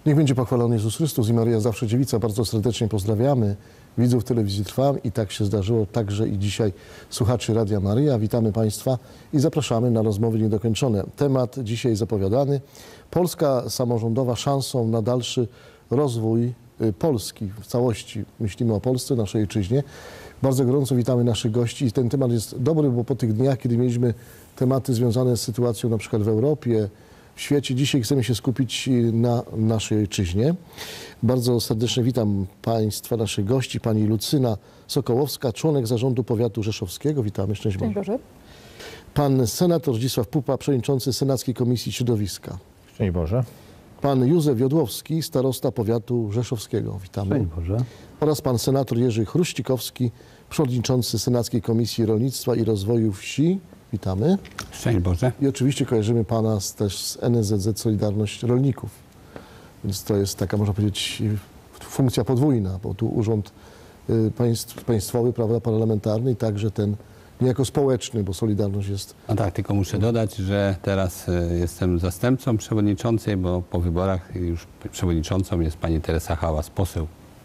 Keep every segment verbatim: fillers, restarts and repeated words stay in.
Niech będzie pochwalony Jezus Chrystus i Maryja Zawsze Dziewica. Bardzo serdecznie pozdrawiamy widzów telewizji Trwam i tak się zdarzyło także i dzisiaj słuchaczy Radia Maryja. Witamy Państwa i zapraszamy na rozmowy niedokończone. Temat dzisiaj zapowiadany. Polska samorządowa szansą na dalszy rozwój Polski w całości. Myślimy o Polsce, naszej ojczyźnie. Bardzo gorąco witamy naszych gości i ten temat jest dobry, bo po tych dniach, kiedy mieliśmy tematy związane z sytuacją na przykład w Europie, w świecie, dzisiaj chcemy się skupić na naszej ojczyźnie. Bardzo serdecznie witam Państwa, naszych gości, pani Lucyna Sokołowska, członek Zarządu Powiatu Rzeszowskiego. Witamy, szczęść Boże. Boże. Pan senator Zdzisław Pupa, przewodniczący Senackiej Komisji Środowiska. Szczęść Boże. Pan Józef Jodłowski, starosta Powiatu Rzeszowskiego. Witamy. Szczęść Boże. Oraz pan senator Jerzy Chruścikowski, przewodniczący Senackiej Komisji Rolnictwa i Rozwoju Wsi. Witamy. Szczęść Boże. I oczywiście kojarzymy pana z, też z N S Z Z Solidarność Rolników. Więc to jest taka, można powiedzieć, funkcja podwójna, bo tu urząd państw, państwowy, prawda, parlamentarny i także ten niejako społeczny, bo Solidarność jest... No tak, tylko muszę dodać, że teraz jestem zastępcą przewodniczącej, bo po wyborach już przewodniczącą jest pani Teresa Hałas, poseł.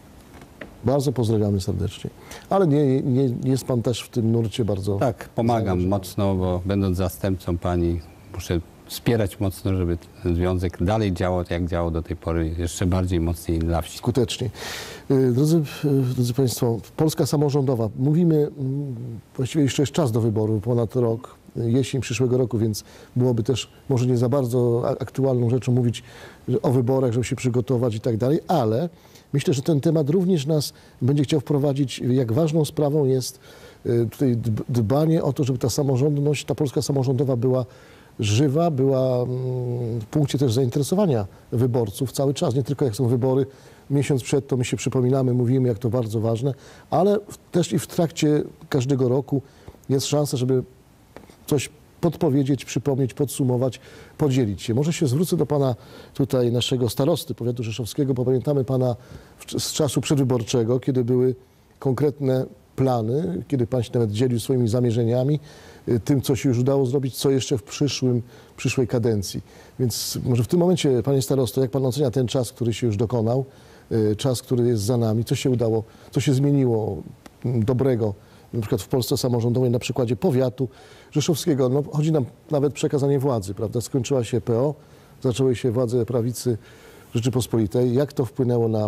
Bardzo pozdrawiamy serdecznie. Ale nie, nie, nie jest pan też w tym nurcie bardzo... Tak, pomagam mocno, bo będąc zastępcą pani muszę wspierać mocno, żeby ten związek dalej działał, jak działał do tej pory, jeszcze bardziej mocniej dla wsi. Skutecznie. Drodzy, drodzy Państwo, Polska samorządowa. Mówimy, właściwie jeszcze jest czas do wyboru, ponad rok, jesień przyszłego roku, więc byłoby też może nie za bardzo aktualną rzeczą mówić o wyborach, żeby się przygotować i tak dalej, ale myślę, że ten temat również nas będzie chciał wprowadzić, jak ważną sprawą jest tutaj dbanie o to, żeby ta samorządność, ta Polska samorządowa była żywa, była w punkcie też zainteresowania wyborców cały czas, nie tylko jak są wybory, miesiąc przed to my się przypominamy, mówimy, jak to bardzo ważne, ale też i w trakcie każdego roku jest szansa, żeby coś podpowiedzieć, przypomnieć, podsumować, podzielić się. Może się zwrócę do pana tutaj, naszego starosty powiatu rzeszowskiego, bo pamiętamy pana z czasu przedwyborczego, kiedy były konkretne plany, kiedy pan się nawet dzielił swoimi zamierzeniami, tym, co się już udało zrobić, co jeszcze w przyszłym, przyszłej kadencji. Więc może w tym momencie, panie starosto, jak pan ocenia ten czas, który się już dokonał, czas, który jest za nami, co się udało, co się zmieniło dobrego, na przykład w Polsce samorządowej, na przykładzie powiatu rzeszowskiego. No, chodzi nam nawet przekazanie władzy, prawda? Skończyła się P O, zaczęły się władze prawicy Rzeczypospolitej. Jak to wpłynęło na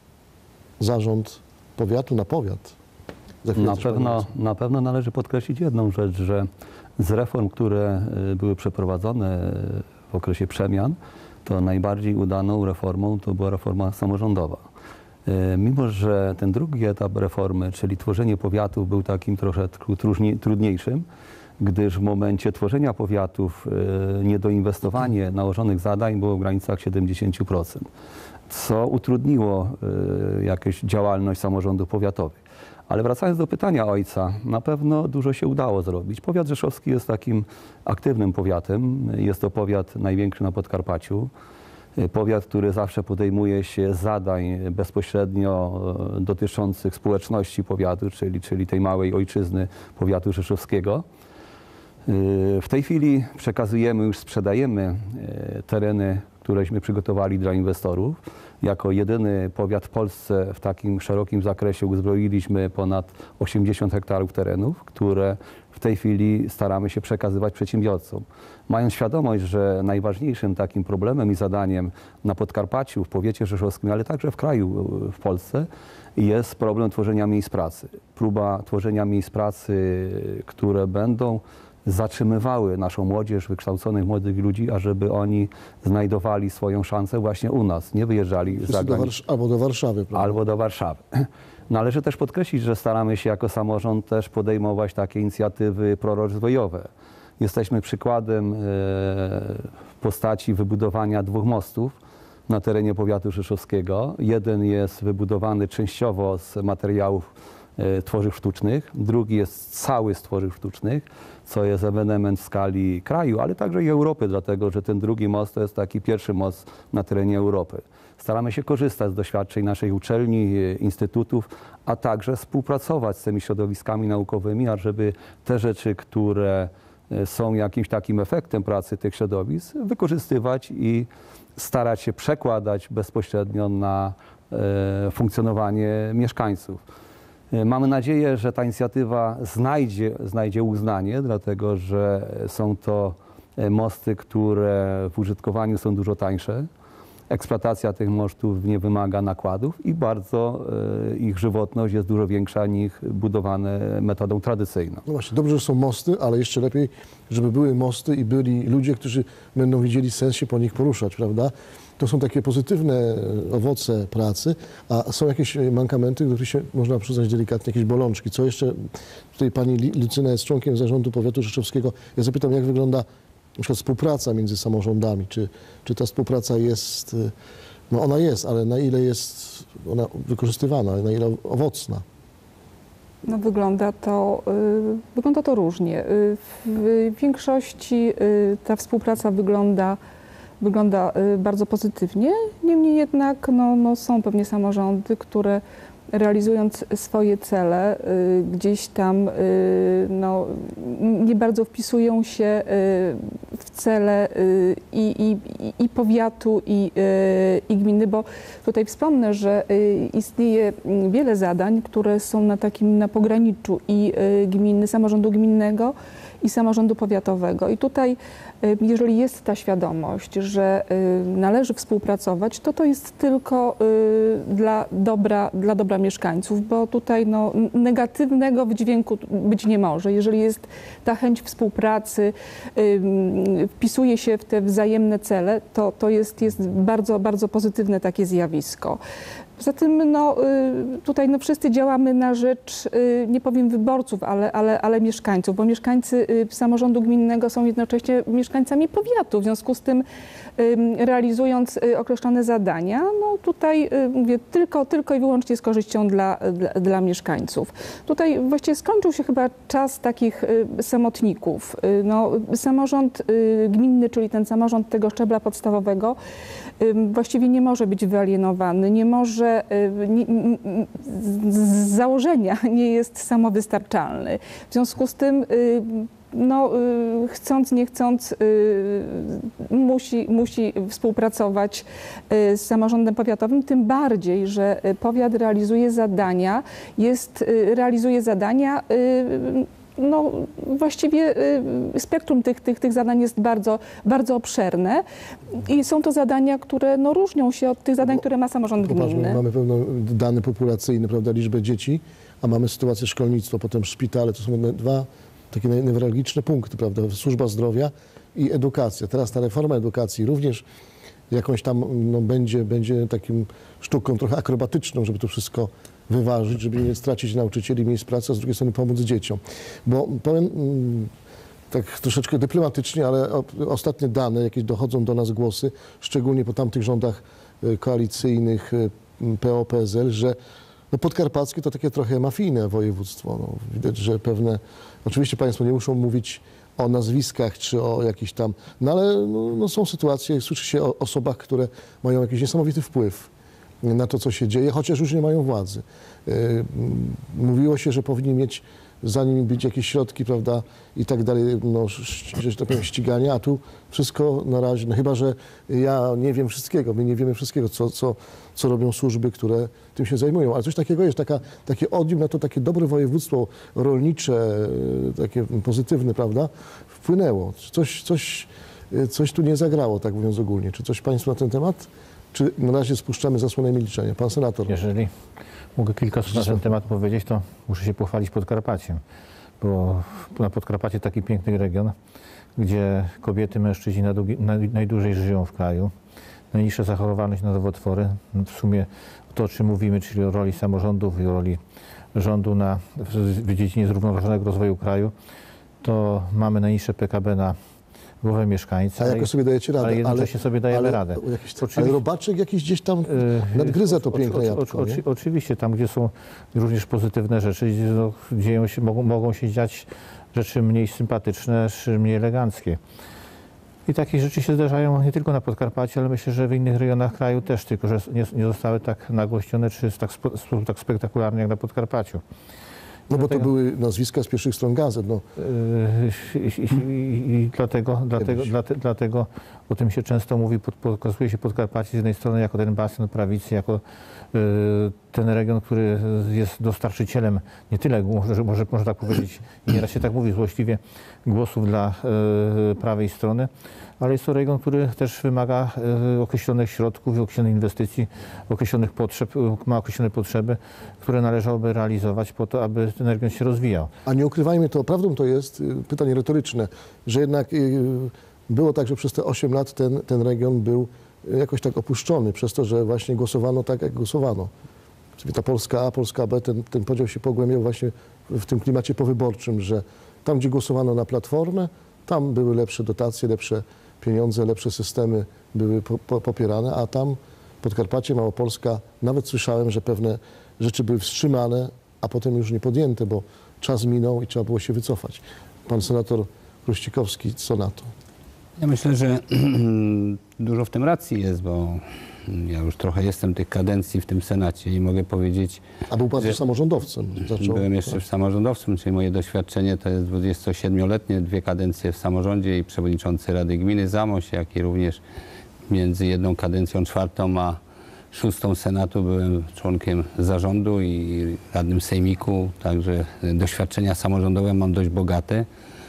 zarząd powiatu, na powiat? Na pewno, na pewno należy podkreślić jedną rzecz, że z reform, które były przeprowadzone w okresie przemian, to najbardziej udaną reformą to była reforma samorządowa. Mimo że ten drugi etap reformy, czyli tworzenie powiatów, był takim troszeczkę trudniejszym, gdyż w momencie tworzenia powiatów niedoinwestowanie nałożonych zadań było w granicach siedemdziesiąt procent, co utrudniło jakąś działalność samorządów powiatowych. Ale wracając do pytania ojca, na pewno dużo się udało zrobić. Powiat rzeszowski jest takim aktywnym powiatem. Jest to powiat największy na Podkarpaciu. Powiat, który zawsze podejmuje się zadań bezpośrednio dotyczących społeczności powiatu, czyli, czyli tej małej ojczyzny powiatu rzeszowskiego. W tej chwili przekazujemy, już sprzedajemy tereny, któreśmy przygotowali dla inwestorów. Jako jedyny powiat w Polsce w takim szerokim zakresie uzbroiliśmy ponad osiemdziesiąt hektarów terenów, które w tej chwili staramy się przekazywać przedsiębiorcom. Mając świadomość, że najważniejszym takim problemem i zadaniem na Podkarpaciu, w powiecie rzeszowskim, ale także w kraju, w Polsce, jest problem tworzenia miejsc pracy. Próba tworzenia miejsc pracy, które będą zatrzymywały naszą młodzież, wykształconych młodych ludzi, ażeby oni znajdowali swoją szansę właśnie u nas, nie wyjeżdżali za granicę. Albo do Warszawy. Prawda? Albo do Warszawy. Należy też podkreślić, że staramy się jako samorząd też podejmować takie inicjatywy prorozwojowe. Jesteśmy przykładem w postaci wybudowania dwóch mostów na terenie powiatu rzeszowskiego. Jeden jest wybudowany częściowo z materiałów tworzyw sztucznych, drugi jest cały z tworzyw sztucznych, co jest ewenement w skali kraju, ale także i Europy, dlatego że ten drugi most to jest taki pierwszy most na terenie Europy. Staramy się korzystać z doświadczeń naszych uczelni, instytutów, a także współpracować z tymi środowiskami naukowymi, ażeby te rzeczy, które są jakimś takim efektem pracy tych środowisk, wykorzystywać i starać się przekładać bezpośrednio na funkcjonowanie mieszkańców. Mamy nadzieję, że ta inicjatywa znajdzie, znajdzie uznanie, dlatego że są to mosty, które w użytkowaniu są dużo tańsze. Eksploatacja tych mostów nie wymaga nakładów i bardzo ich żywotność jest dużo większa niż budowane metodą tradycyjną. No właśnie, dobrze, że są mosty, ale jeszcze lepiej, żeby były mosty i byli ludzie, którzy będą widzieli sens się po nich poruszać, prawda? To są takie pozytywne owoce pracy, a są jakieś mankamenty, do których się można przyznać delikatnie, jakieś bolączki. Co jeszcze, tutaj pani Lucyna jest członkiem zarządu powiatu rzeszowskiego. Ja zapytam, jak wygląda na przykład współpraca między samorządami, czy, czy ta współpraca jest, no ona jest, ale na ile jest ona wykorzystywana, na ile owocna? No wygląda to, y, wygląda to różnie. Y, w większości y, ta współpraca wygląda, wygląda y, bardzo pozytywnie, niemniej jednak no, no są pewnie samorządy, które realizując swoje cele, y, gdzieś tam y, no, nie bardzo wpisują się y, w cele y, i, i, i powiatu, i, y, i gminy, bo tutaj wspomnę, że y, istnieje wiele zadań, które są na takim na pograniczu i y, gminy, samorządu gminnego i samorządu powiatowego. I tutaj, y, jeżeli jest ta świadomość, że y, należy współpracować, to to jest tylko y, dla dobra, dla dobra mieszkańców, bo tutaj no, negatywnego wydźwięku być nie może. Jeżeli jest ta chęć współpracy, y, wpisuje się w te wzajemne cele, to, to jest, jest bardzo, bardzo pozytywne takie zjawisko. Poza tym no, tutaj no, wszyscy działamy na rzecz, nie powiem wyborców, ale, ale, ale mieszkańców, bo mieszkańcy samorządu gminnego są jednocześnie mieszkańcami powiatu. W związku z tym realizując określone zadania, no tutaj mówię, tylko, tylko i wyłącznie z korzyścią dla, dla, dla mieszkańców. Tutaj właściwie skończył się chyba czas takich samotników. No, samorząd gminny, czyli ten samorząd tego szczebla podstawowego, właściwie nie może być wyalienowany, nie może, nie, z założenia nie jest samowystarczalny. W związku z tym no, chcąc, nie chcąc, musi, musi współpracować z samorządem powiatowym, tym bardziej, że powiat realizuje zadania, jest, realizuje zadania no, właściwie spektrum tych, tych, tych zadań jest bardzo, bardzo obszerne i są to zadania, które no, różnią się od tych zadań, które ma samorząd gminny. Mamy pewne dane populacyjne, prawda, liczbę dzieci, a mamy sytuację szkolnictwo, potem szpitale, to są dwa takie newralgiczne punkty, prawda, służba zdrowia i edukacja. Teraz ta reforma edukacji również jakąś tam no, będzie, będzie takim sztuką trochę akrobatyczną, żeby to wszystko wyważyć, żeby nie stracić nauczycieli, miejsc pracy, a z drugiej strony pomóc dzieciom. Bo powiem tak troszeczkę dyplomatycznie, ale ostatnie dane, jakieś dochodzą do nas głosy, szczególnie po tamtych rządach koalicyjnych P O P S L, że no podkarpackie to takie trochę mafijne województwo. No, widać, że pewne, oczywiście państwo nie muszą mówić o nazwiskach czy o jakichś tam, no ale no, no są sytuacje, słyszy się o osobach, które mają jakiś niesamowity wpływ na to, co się dzieje, chociaż już nie mają władzy. Mówiło się, że powinni mieć, zanim być jakieś środki, prawda, i tak dalej, no, że tak powiem, ścigania, a tu wszystko na razie, no chyba, że ja nie wiem wszystkiego, my nie wiemy wszystkiego, co, co, co robią służby, które tym się zajmują, ale coś takiego jest, taka, takie odium na to, takie dobre województwo rolnicze, takie pozytywne, prawda, wpłynęło. Coś, coś, coś tu nie zagrało, tak mówiąc ogólnie. Czy coś państwo na ten temat? Czy na razie spuszczamy zasłonę milczenia? Pan senator. Jeżeli mogę kilka słów na ten temat powiedzieć, to muszę się pochwalić Podkarpaciem, bo na Podkarpacie taki piękny region, gdzie kobiety, mężczyźni najdłużej żyją w kraju, najniższa zachorowalność na nowotwory. W sumie to, o czym mówimy, czyli o roli samorządów i o roli rządu na, w dziedzinie zrównoważonego rozwoju kraju, to mamy najniższe P K B na głowę mieszkańca. A jakoś sobie dajecie radę. Ale jednocześnie sobie dajemy ale, radę. Jakiś, ale robaczek jakiś gdzieś tam nadgryza to piękne jabłko. O, o, o, oczywiście, tam gdzie są również pozytywne rzeczy, gdzie no, dzieją się, mogą, mogą się dziać rzeczy mniej sympatyczne, czy mniej eleganckie. I takie rzeczy się zdarzają nie tylko na Podkarpaciu, ale myślę, że w innych rejonach kraju też, tylko że nie, nie zostały tak nagłośnione, czy tak, sposób tak spektakularny jak na Podkarpaciu. No bo to Dlatego- były nazwiska z pierwszych stron gazet. No. Yy, I, i, i dlatego, dlatego, dlate, dlatego o tym się często mówi, pod, pokazuje się Podkarpacie z jednej strony jako ten bastion prawicy, jako yy, ten region, który jest dostarczycielem nie tyle, może, może, można tak powiedzieć, i nieraz się tak mówi złośliwie, głosów dla yy, prawej strony, ale jest to region, który też wymaga yy, określonych środków i określonych inwestycji, określonych potrzeb, ma określone potrzeby, które należałoby realizować po to, aby ten region się rozwijał. A nie ukrywajmy to, prawdą to jest, y, pytanie retoryczne, że jednak y, było tak, że przez te osiem lat ten, ten region był y, jakoś tak opuszczony przez to, że właśnie głosowano tak, jak głosowano. Czyli ta Polska A, Polska B, ten, ten podział się pogłębiał właśnie w tym klimacie powyborczym, że tam, gdzie głosowano na Platformę, tam były lepsze dotacje, lepsze pieniądze, lepsze systemy były po, po, popierane, a tam Podkarpacie, Małopolska, nawet słyszałem, że pewne rzeczy były wstrzymane, a potem już nie podjęte, bo czas minął i trzeba było się wycofać. Pan senator Chruścikowski, co na to? Ja myślę, że dużo w tym racji jest, bo ja już trochę jestem tych kadencji w tym Senacie i mogę powiedzieć, A był pan że też samorządowcem. Zaczął, byłem jeszcze samorządowcem, czyli moje doświadczenie to jest dwudziestosiedmioletnie, dwie kadencje w samorządzie i przewodniczący Rady Gminy Zamość, jak i również między jedną kadencją czwartą a szóstą Senatu byłem członkiem zarządu i radnym sejmiku, także doświadczenia samorządowe mam dość bogate.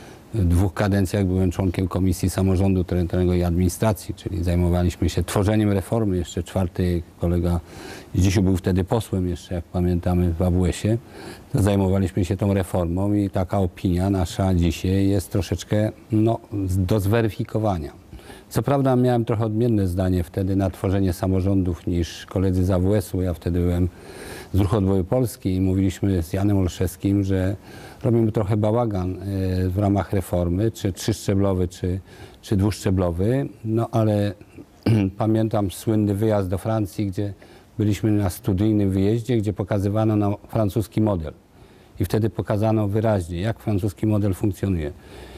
W dwóch kadencjach byłem członkiem Komisji Samorządu Terytorialnego i Administracji, czyli zajmowaliśmy się tworzeniem reformy. Jeszcze czwarty kolega Zdzisiu był wtedy posłem jeszcze, jak pamiętamy, w A W S-ie. To zajmowaliśmy się tą reformą i taka opinia nasza dzisiaj jest troszeczkę no, do zweryfikowania. Co prawda miałem trochę odmienne zdanie wtedy na tworzenie samorządów niż koledzy z A W S-u. Ja wtedy byłem z Ruchu Odbudowy Polski i mówiliśmy z Janem Olszewskim, że robimy trochę bałagan w ramach reformy, czy trzyszczeblowy, czy, czy dwuszczeblowy. No ale pamiętam słynny wyjazd do Francji, gdzie byliśmy na studyjnym wyjeździe, gdzie pokazywano nam francuski model. I wtedy pokazano wyraźnie, jak francuski model funkcjonuje.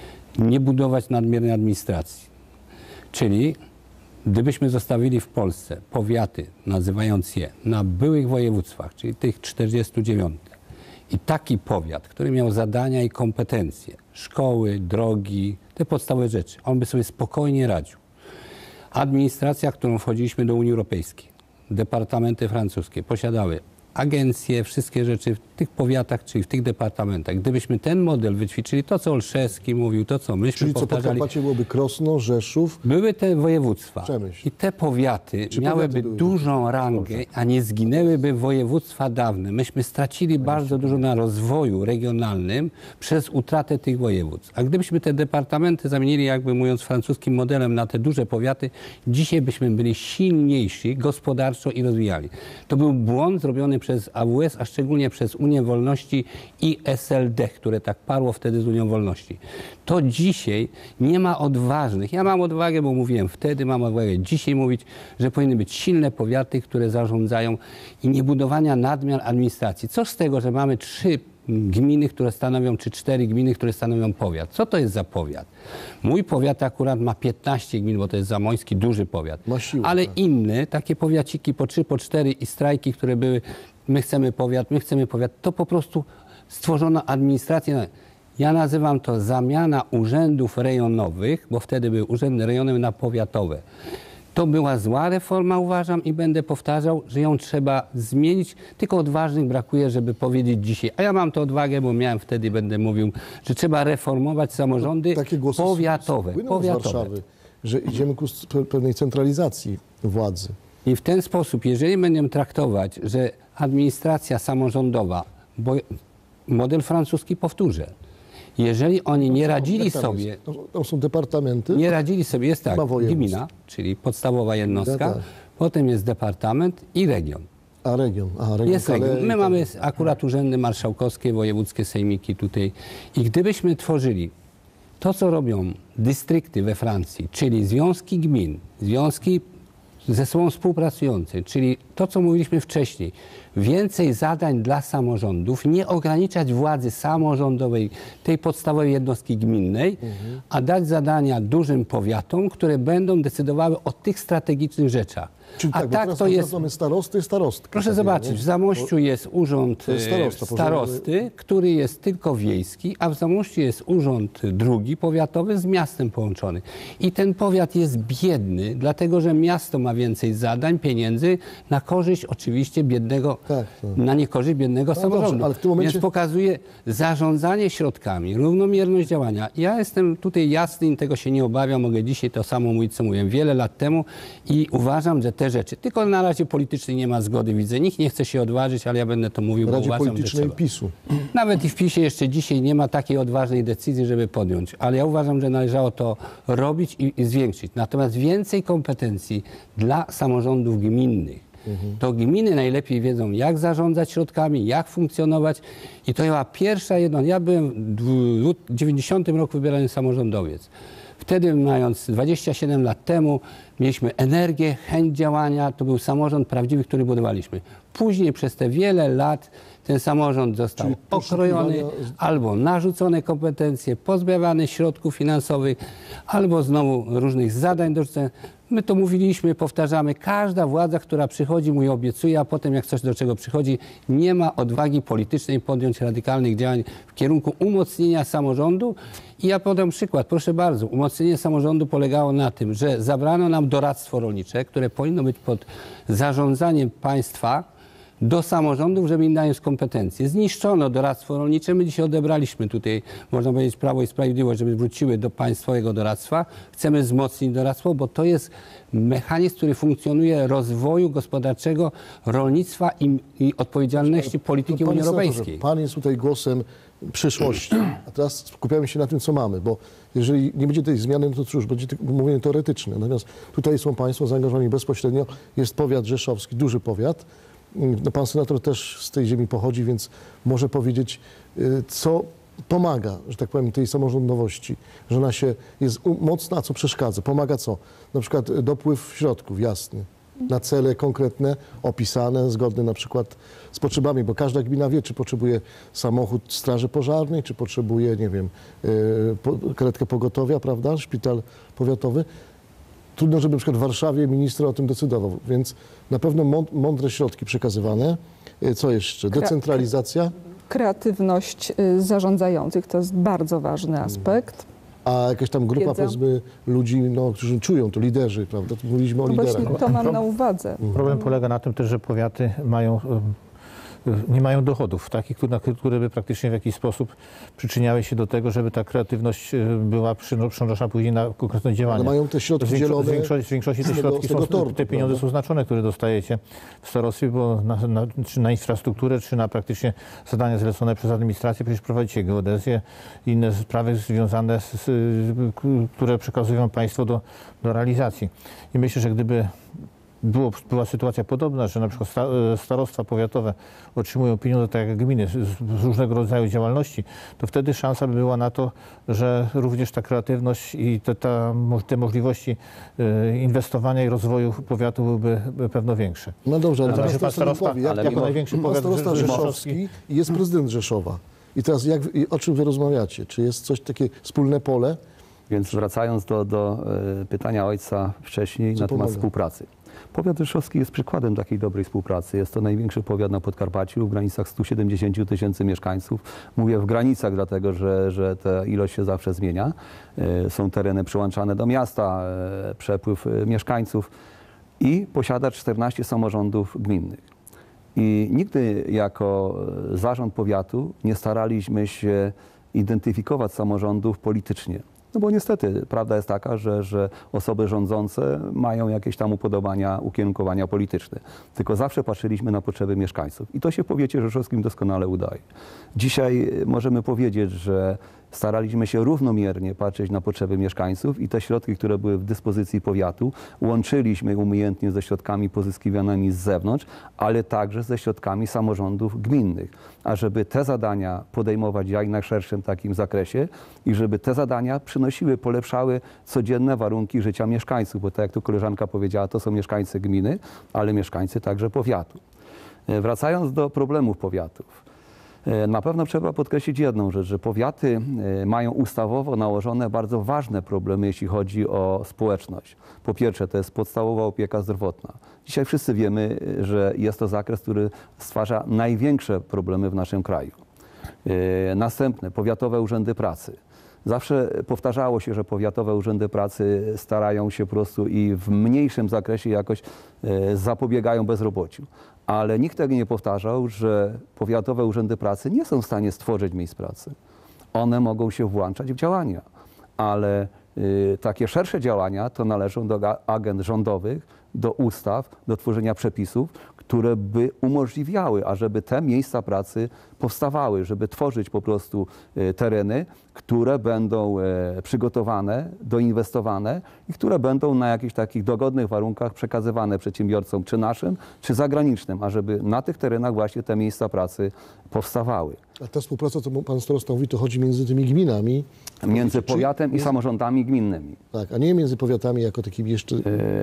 Nie budować nadmiernej administracji. Czyli gdybyśmy zostawili w Polsce powiaty, nazywając je, na byłych województwach, czyli tych czterdziestu dziewięciu, i taki powiat, który miał zadania i kompetencje, szkoły, drogi, te podstawowe rzeczy, on by sobie spokojnie radził. Administracja, którą wchodziliśmy do Unii Europejskiej, departamenty francuskie posiadały agencje, wszystkie rzeczy w tych powiatach, czyli w tych departamentach. Gdybyśmy ten model wyćwiczyli, to co Olszewski mówił, to co myśmy Czyli co powtarzali, Podkarpacie byłoby Krosno, Rzeszów, były te województwa Przemyśl. i te powiaty Czy miałyby powiaty były? dużą rangę, a nie zginęłyby województwa dawne. Myśmy stracili bardzo dużo na rozwoju regionalnym przez utratę tych województw. A gdybyśmy te departamenty zamienili, jakby mówiąc francuskim modelem, na te duże powiaty, dzisiaj byśmy byli silniejsi gospodarczo i rozwijali. To był błąd zrobiony przez A W S, a szczególnie przez Unię Wolności i S L D, które tak parło wtedy z Unią Wolności. To dzisiaj nie ma odważnych, ja mam odwagę, bo mówiłem wtedy, mam odwagę dzisiaj mówić, że powinny być silne powiaty, które zarządzają i nie budowania nadmiar administracji. Co z tego, że mamy trzy gminy, które stanowią, czy cztery gminy, które stanowią powiat. Co to jest za powiat? Mój powiat akurat ma piętnaście gmin, bo to jest zamoński, duży powiat. Ma siłę, Ale tak. inne, takie powiaciki po trzy, po cztery i strajki, które były, my chcemy powiat, my chcemy powiat, to po prostu stworzono administrację. Ja nazywam to zamiana urzędów rejonowych, bo wtedy były urzędy rejonowe na powiatowe. To była zła reforma, uważam, i będę powtarzał, że ją trzeba zmienić. Tylko odważnych brakuje, żeby powiedzieć dzisiaj. A ja mam tę odwagę, bo miałem wtedy i będę mówił, że trzeba reformować samorządy takie głosy powiatowe. płyną z powiatowe. Warszawy, że idziemy ku pe- pewnej centralizacji władzy. I w ten sposób, jeżeli będziemy traktować, że administracja samorządowa, bo model francuski powtórzę, jeżeli oni nie radzili Jak tam sobie, jest? Tam, tam są departamenty. nie radzili sobie, jest tak, Ma województw. gmina, czyli podstawowa jednostka, Tak, tak. potem jest departament i region. A region. Aha, region Jest Calais region. i My tam- mamy akurat urzędy marszałkowskie, wojewódzkie sejmiki tutaj. I gdybyśmy tworzyli to, co robią dystrykty we Francji, czyli związki gmin, związki ze sobą współpracujące, czyli to, co mówiliśmy wcześniej, więcej zadań dla samorządów, nie ograniczać władzy samorządowej, tej podstawowej jednostki gminnej, a dać zadania dużym powiatom, które będą decydowały o tych strategicznych rzeczach. Czyli A tak, bo tak teraz to jest... mamy starosty i starostki. Proszę takie, zobaczyć, nie? w Zamościu jest urząd To jest e, starosta, starosty, który jest tylko wiejski, a w Zamościu jest urząd drugi, powiatowy, z miastem połączony. I ten powiat jest biedny, dlatego że miasto ma więcej zadań, pieniędzy na korzyść oczywiście biednego, Tak, tak. na niekorzyść biednego No samorządu. dobrze, ale w tym momencie- Więc pokazuje zarządzanie środkami, równomierność działania. Ja jestem tutaj jasny i tego się nie obawiam, mogę dzisiaj to samo mówić, co mówiłem wiele lat temu i uważam, że te rzeczy, tylko na razie politycznej nie ma zgody, widzę, nikt nie chce się odważyć, ale ja będę to mówił, W bo Radzie uważam, że Politycznej trzeba. PiSu. Nawet i w PiSie jeszcze dzisiaj nie ma takiej odważnej decyzji, żeby podjąć, ale ja uważam, że należało to robić i, i zwiększyć. Natomiast więcej kompetencji dla samorządów gminnych. To gminy najlepiej wiedzą, jak zarządzać środkami, jak funkcjonować i to była pierwsza jedna. Ja byłem w dziewięćdziesiątym roku wybierany samorządowiec. Wtedy, mając dwadzieścia siedem lat temu, mieliśmy energię, chęć działania. To był samorząd prawdziwy, który budowaliśmy. Później przez te wiele lat ten samorząd został Czyli okrojony, poszukiwania- albo narzucone kompetencje, pozbawiany środków finansowych, albo znowu różnych zadań dorzucone. My to mówiliśmy, powtarzamy. Każda władza, która przychodzi, mówi, obiecuje, a potem jak coś do czego przychodzi, nie ma odwagi politycznej podjąć radykalnych działań w kierunku umocnienia samorządu. I ja podam przykład. Proszę bardzo, umocnienie samorządu polegało na tym, że zabrano nam doradztwo rolnicze, które powinno być pod zarządzaniem państwa, do samorządów, żeby im dać kompetencje. Zniszczono doradztwo rolnicze. My dzisiaj odebraliśmy tutaj, można powiedzieć, Prawo i Sprawiedliwość, żeby wróciły do państwowego doradztwa. Chcemy wzmocnić doradztwo, bo to jest mechanizm, który funkcjonuje rozwoju gospodarczego rolnictwa i, i odpowiedzialności polityki Panie Unii senatorze, Europejskiej. Pan jest tutaj głosem przyszłości, a teraz skupiamy się na tym, co mamy, bo jeżeli nie będzie tej zmiany, no to cóż, będzie tylko mówienie teoretyczne. Natomiast tutaj są Państwo zaangażowani bezpośrednio. Jest powiat rzeszowski, duży powiat. No, pan senator też z tej ziemi pochodzi, więc może powiedzieć, y, co pomaga, że tak powiem, tej samorządowości, że ona się jest u- mocna, a co przeszkadza. Pomaga co? Na przykład y, dopływ środków, jasny, na cele konkretne, opisane, zgodne na przykład z potrzebami, bo każda gmina wie, czy potrzebuje samochód straży pożarnej, czy potrzebuje, nie wiem, y, po, karetkę pogotowia, prawda, szpital powiatowy. Trudno, żeby na przykład w Warszawie minister o tym decydował, więc na pewno mąd- mądre środki przekazywane. Y, Co jeszcze? Decentralizacja, Kreatywność y, zarządzających to jest bardzo ważny aspekt. a jakaś tam grupa, Wiedza. powiedzmy, ludzi, no, którzy czują, to liderzy, prawda? Tu mówiliśmy o No właśnie liderach. to mam na uwadze. Problem polega na tym też, że powiaty mają, em, nie mają dochodów takich, które, które by praktycznie w jakiś sposób przyczyniały się do tego, żeby ta kreatywność e, była przyno- przenoszona później na konkretne działania. Ale mają te środki Z większo- zielone z większości, z większości te z tego- środki z tego są, tortu, te pieniądze prawda? są znaczone, które dostajecie w starostwie, bo na, na, czy na infrastrukturę, czy na praktycznie zadania zlecone przez administrację, przecież prowadzicie geodezję i inne sprawy związane, z, z, które przekazują państwo do, do realizacji. I myślę, że gdyby było, była sytuacja podobna, że na przykład sta- starostwa powiatowe otrzymują pieniądze tak jak gminy z, z różnego rodzaju działalności, to wtedy szansa by była na to, że również ta kreatywność i te, ta, mo- te możliwości e, inwestowania i rozwoju powiatu byłyby by pewno większe. No dobrze, ale Ale teraz że pan pan starosta, starosta, jak, ale jak mimo- największy pan powiat starosta rzeszowski- rzeszowski i jest prezydent Rzeszowa. I teraz jak, i o czym wy rozmawiacie? Czy jest coś takie wspólne pole? Więc wracając do, do e, pytania ojca wcześniej Co na temat pomaga? współpracy. Powiat rzeszowski jest przykładem takiej dobrej współpracy. Jest to największy powiat na Podkarpaciu, w granicach stu siedemdziesięciu tysięcy mieszkańców. Mówię w granicach, dlatego że, że ta ilość się zawsze zmienia. E, Są tereny przyłączane do miasta, e, przepływ e, mieszkańców i posiada czternaście samorządów gminnych. I nigdy jako e, zarząd powiatu nie staraliśmy się identyfikować samorządów politycznie. No bo niestety prawda jest taka, że, że osoby rządzące mają jakieś tam upodobania, ukierunkowania polityczne. Tylko zawsze patrzyliśmy na potrzeby mieszkańców. I to się w powiecie rzeszowskim doskonale udaje. Dzisiaj możemy powiedzieć, że staraliśmy się równomiernie patrzeć na potrzeby mieszkańców i te środki, które były w dyspozycji powiatu, łączyliśmy umiejętnie ze środkami pozyskiwanymi z zewnątrz, ale także ze środkami samorządów gminnych. A żeby te zadania podejmować w jak najszerszym takim zakresie i żeby te zadania przynosiły, polepszały codzienne warunki życia mieszkańców, bo tak jak tu koleżanka powiedziała, to są mieszkańcy gminy, ale mieszkańcy także powiatu. Wracając do problemów powiatów. Na pewno trzeba podkreślić jedną rzecz, że powiaty mają ustawowo nałożone bardzo ważne problemy, jeśli chodzi o społeczność. Po pierwsze, to jest podstawowa opieka zdrowotna. Dzisiaj wszyscy wiemy, że jest to zakres, który stwarza największe problemy w naszym kraju. Następne, powiatowe urzędy pracy. Zawsze powtarzało się, że powiatowe urzędy pracy starają się po prostu i w mniejszym zakresie jakoś zapobiegają bezrobociu. Ale nikt tego nie powtarzał, że powiatowe urzędy pracy nie są w stanie stworzyć miejsc pracy. One mogą się włączać w działania, ale y, takie szersze działania to należą do agend rządowych, do ustaw, do tworzenia przepisów, które by umożliwiały, ażeby te miejsca pracy powstawały, żeby tworzyć po prostu y, tereny, które będą y, przygotowane, doinwestowane i które będą na jakichś takich dogodnych warunkach przekazywane przedsiębiorcom, czy naszym, czy zagranicznym, ażeby na tych terenach właśnie te miejsca pracy powstawały. A ta współpraca, co pan starosta mówi, to chodzi między tymi gminami? Między Czy- powiatem i między- samorządami gminnymi. Tak, a nie między powiatami jako takimi jeszcze...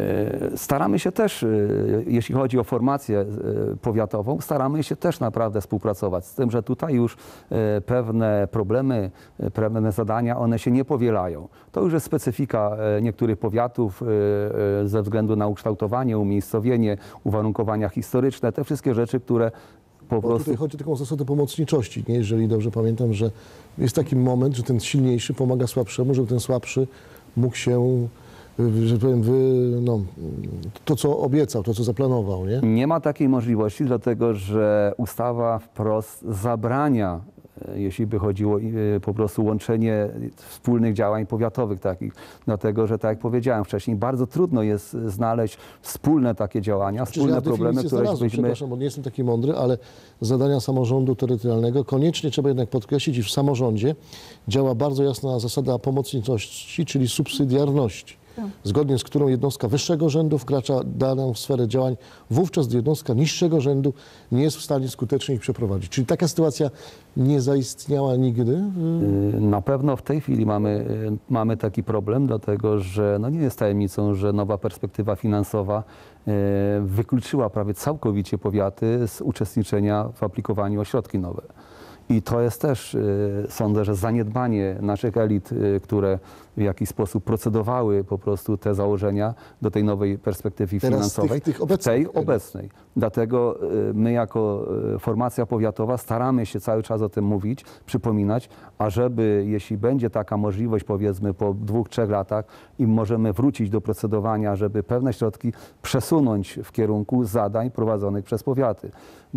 E, Staramy się też, e, jeśli chodzi o formację e, powiatową, staramy się też naprawdę współpracować. Z tym, że tutaj już e, pewne problemy, e, pewne zadania, one się nie powielają. To już jest specyfika e, niektórych powiatów e, e, ze względu na ukształtowanie, umiejscowienie, uwarunkowania historyczne, te wszystkie rzeczy, które po Bo prostu... tutaj chodzi o taką zasadę pomocniczości, nie? Jeżeli dobrze pamiętam, że jest taki moment, że ten silniejszy pomaga słabszemu, żeby ten słabszy mógł się, y, że powiem, wy, no, to co obiecał, to co zaplanował, nie? Nie ma takiej możliwości, dlatego że ustawa wprost zabrania, e, jeśli by chodziło e, po prostu łączenie wspólnych działań powiatowych takich. Dlatego, że tak jak powiedziałem wcześniej, bardzo trudno jest znaleźć wspólne takie działania, Przecież wspólne ja w problemy, definicji które znalazłem, byśmy... przepraszam, bo nie jestem taki mądry, ale zadania samorządu terytorialnego koniecznie trzeba jednak podkreślić, iż w samorządzie działa bardzo jasna zasada pomocniczości, czyli subsydiarności, zgodnie z którą jednostka wyższego rzędu wkracza daną sferę działań, wówczas gdy jednostka niższego rzędu nie jest w stanie skutecznie ich przeprowadzić. Czyli taka sytuacja nie zaistniała nigdy? Y, Na pewno w tej chwili mamy, y, mamy taki problem, dlatego że no nie jest tajemnicą, że nowa perspektywa finansowa y, wykluczyła prawie całkowicie powiaty z uczestniczenia w aplikowaniu o środki nowe. I to jest też, y, sądzę, że zaniedbanie naszych elit, y, które w jakiś sposób procedowały po prostu te założenia do tej nowej perspektywy Teraz finansowej, tych- tych w obecnych tej elit. obecnej. Dlatego y, my jako y, formacja powiatowa staramy się cały czas o tym mówić, przypominać, ażeby jeśli będzie taka możliwość, powiedzmy po dwóch, trzech latach i możemy wrócić do procedowania, żeby pewne środki przesunąć w kierunku zadań prowadzonych przez powiaty.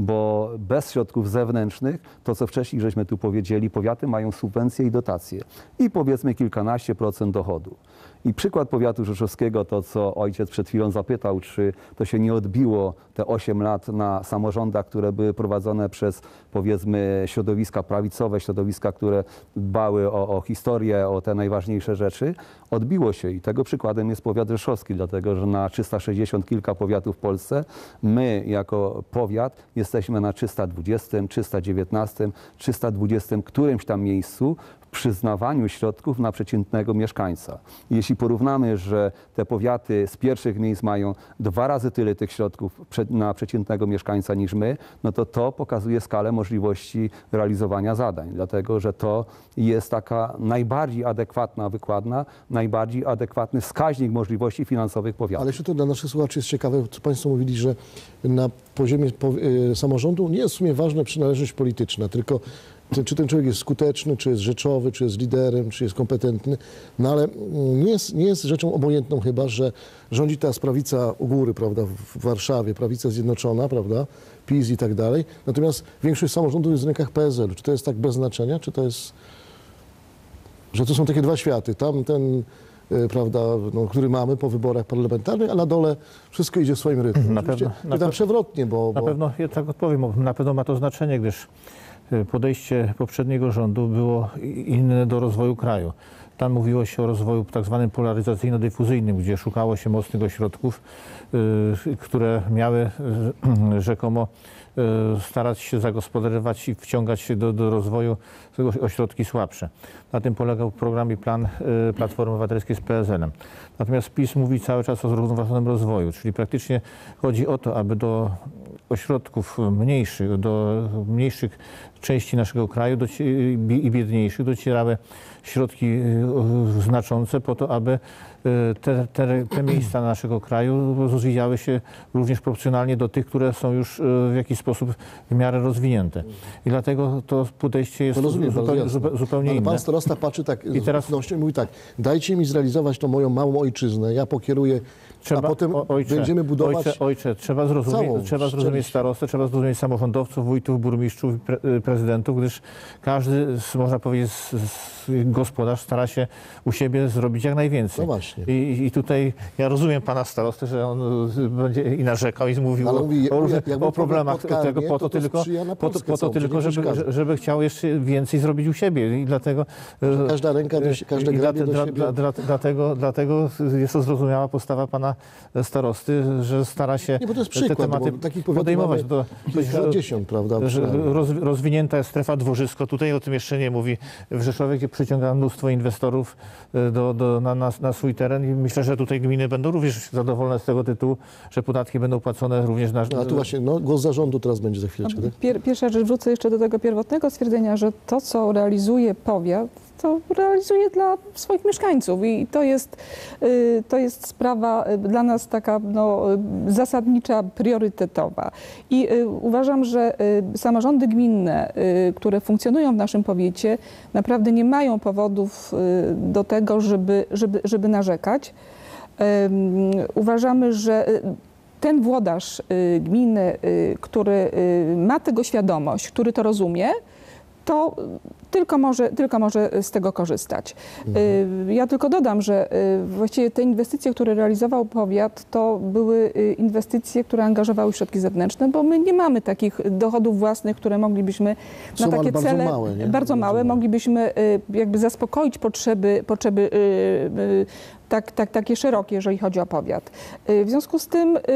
Bo bez środków zewnętrznych, to co wcześniej żeśmy tu powiedzieli, powiaty mają subwencje i dotacje i powiedzmy kilkanaście procent dochodu. I przykład powiatu rzeszowskiego, to co ojciec przed chwilą zapytał, czy to się nie odbiło te osiem lat na samorządach, które były prowadzone przez powiedzmy środowiska prawicowe, środowiska, które dbały o, o historię, o te najważniejsze rzeczy. Odbiło się i tego przykładem jest powiat rzeszowski, dlatego że na trzysta sześćdziesiąt kilka powiatów w Polsce my jako powiat jesteśmy na trzysta dwudziestym, trzysta dziewiętnastym, trzysta dwudziestym którymś tam miejscu w przyznawaniu środków na przeciętnego mieszkańca. Jeśli porównamy, że te powiaty z pierwszych miejsc mają dwa razy tyle tych środków na przeciętnego mieszkańca niż my, no to to pokazuje skalę możliwości realizowania zadań, dlatego że to jest taka najbardziej adekwatna wykładna, najbardziej adekwatny wskaźnik możliwości finansowych powiatu. Ale jeszcze to dla naszych słuchaczy jest ciekawe, co Państwo mówili, że na poziomie po, y, samorządu nie jest w sumie ważna przynależność polityczna, tylko czy, czy ten człowiek jest skuteczny, czy jest rzeczowy, czy jest liderem, czy jest kompetentny. No ale nie jest, nie jest rzeczą obojętną chyba, że rządzi teraz prawica u góry, prawda, w Warszawie, prawica zjednoczona, prawda, PiS i tak dalej. Natomiast większość samorządów jest w rękach P S L u. Czy to jest tak bez znaczenia, czy to jest, że to są takie dwa światy, tamten, y, prawda, no, który mamy po wyborach parlamentarnych, a na dole wszystko idzie w swoim rytmie. Na Oczywiście pewno- na pytam pe- przewrotnie, bo... Na bo pewno, ja tak odpowiem, bo na pewno ma to znaczenie, gdyż y, podejście poprzedniego rządu było i- inne do rozwoju kraju. Tam mówiło się o rozwoju tak zwanym polaryzacyjno-dyfuzyjnym, gdzie szukało się mocnych ośrodków, y, które miały y, rzekomo y, starać się zagospodarować i wciągać się do, do rozwoju tego ośrodki słabsze. Na tym polegał program i plan y, Platformy Obywatelskiej z P S L em. Natomiast PiS mówi cały czas o zrównoważonym rozwoju, czyli praktycznie chodzi o to, aby do ośrodków mniejszych, do mniejszych części naszego kraju i biedniejszych docierały środki znaczące po to, aby te, te, te miejsca naszego kraju rozwijały się również proporcjonalnie do tych, które są już w jakiś sposób w miarę rozwinięte. I dlatego to podejście jest To rozumiem, zupełnie, bardzo jasne. zupełnie Ale inne. pan starosta patrzy tak I z teraz- ufnością i mówi tak, dajcie mi zrealizować tą moją małą ojczyznę, ja pokieruję, a potem o- ojcze, będziemy budować... Ojcze, ojcze trzeba zrozumieć, całą trzeba zrozumieć szczęść. starostę, trzeba zrozumieć samorządowców, wójtów, burmistrzów, pre, prezydentów, gdyż każdy, z- można powiedzieć, z, z gospodarz stara się u siebie zrobić jak najwięcej. No właśnie. I, I tutaj ja rozumiem pana starostę, że on y, będzie i narzekał i mówił Ale o, mówi, o, różnych- jakby o problemach podkarmie, tego po to, to to tylko, sprzyja na po to, Polskę po to całą, tylko, że nie żeby, przeszkadza. żeby chciał jeszcze więcej zrobić u siebie i dlatego... y, Każda ręka, do, sie- każde i grabie do dla, siebie. dla, dla, dlatego, dlatego jest to zrozumiała postawa pana starosty, że stara się Nie, bo to jest te przykład, tematy bo takich powiatów podejmować. mamy To, kilkadziesiąt, prawda? że przynajmniej. roz, rozwinięta jest strefa Dworzysko, tutaj o tym jeszcze nie mówi, w Rzeszowie, gdzie przyciąga mnóstwo inwestorów do, do, na, na, na swój teren i myślę, że tutaj gminy będą również zadowolone z tego tytułu, że podatki będą płacone również na... No, a tu właśnie no, głos zarządu teraz będzie za chwileczkę, tak? Pier, pierwsza rzecz, wrócę jeszcze do tego pierwotnego stwierdzenia, że to, co realizuje powiat, to realizuje dla swoich mieszkańców i to jest, y, to jest sprawa y, dla nas taka no, y, zasadnicza, priorytetowa. I y, uważam, że y, samorządy gminne, y, które funkcjonują w naszym powiecie, naprawdę nie mają powodów y, do tego, żeby, żeby, żeby narzekać. Ym, Uważamy, że y, ten włodarz y, gminy, y, który y, ma tego świadomość, który to rozumie, to tylko może, tylko może z tego korzystać. Y, Ja tylko dodam, że y, właściwie te inwestycje, które realizował powiat, to były y, inwestycje, które angażowały środki zewnętrzne, bo my nie mamy takich dochodów własnych, które moglibyśmy Są, na ale takie bardzo cele, małe, nie? bardzo Bardzo małe, małe. moglibyśmy y, jakby zaspokoić potrzeby, potrzeby y, y, tak, tak, takie szerokie, jeżeli chodzi o powiat. Y, W związku z tym, y,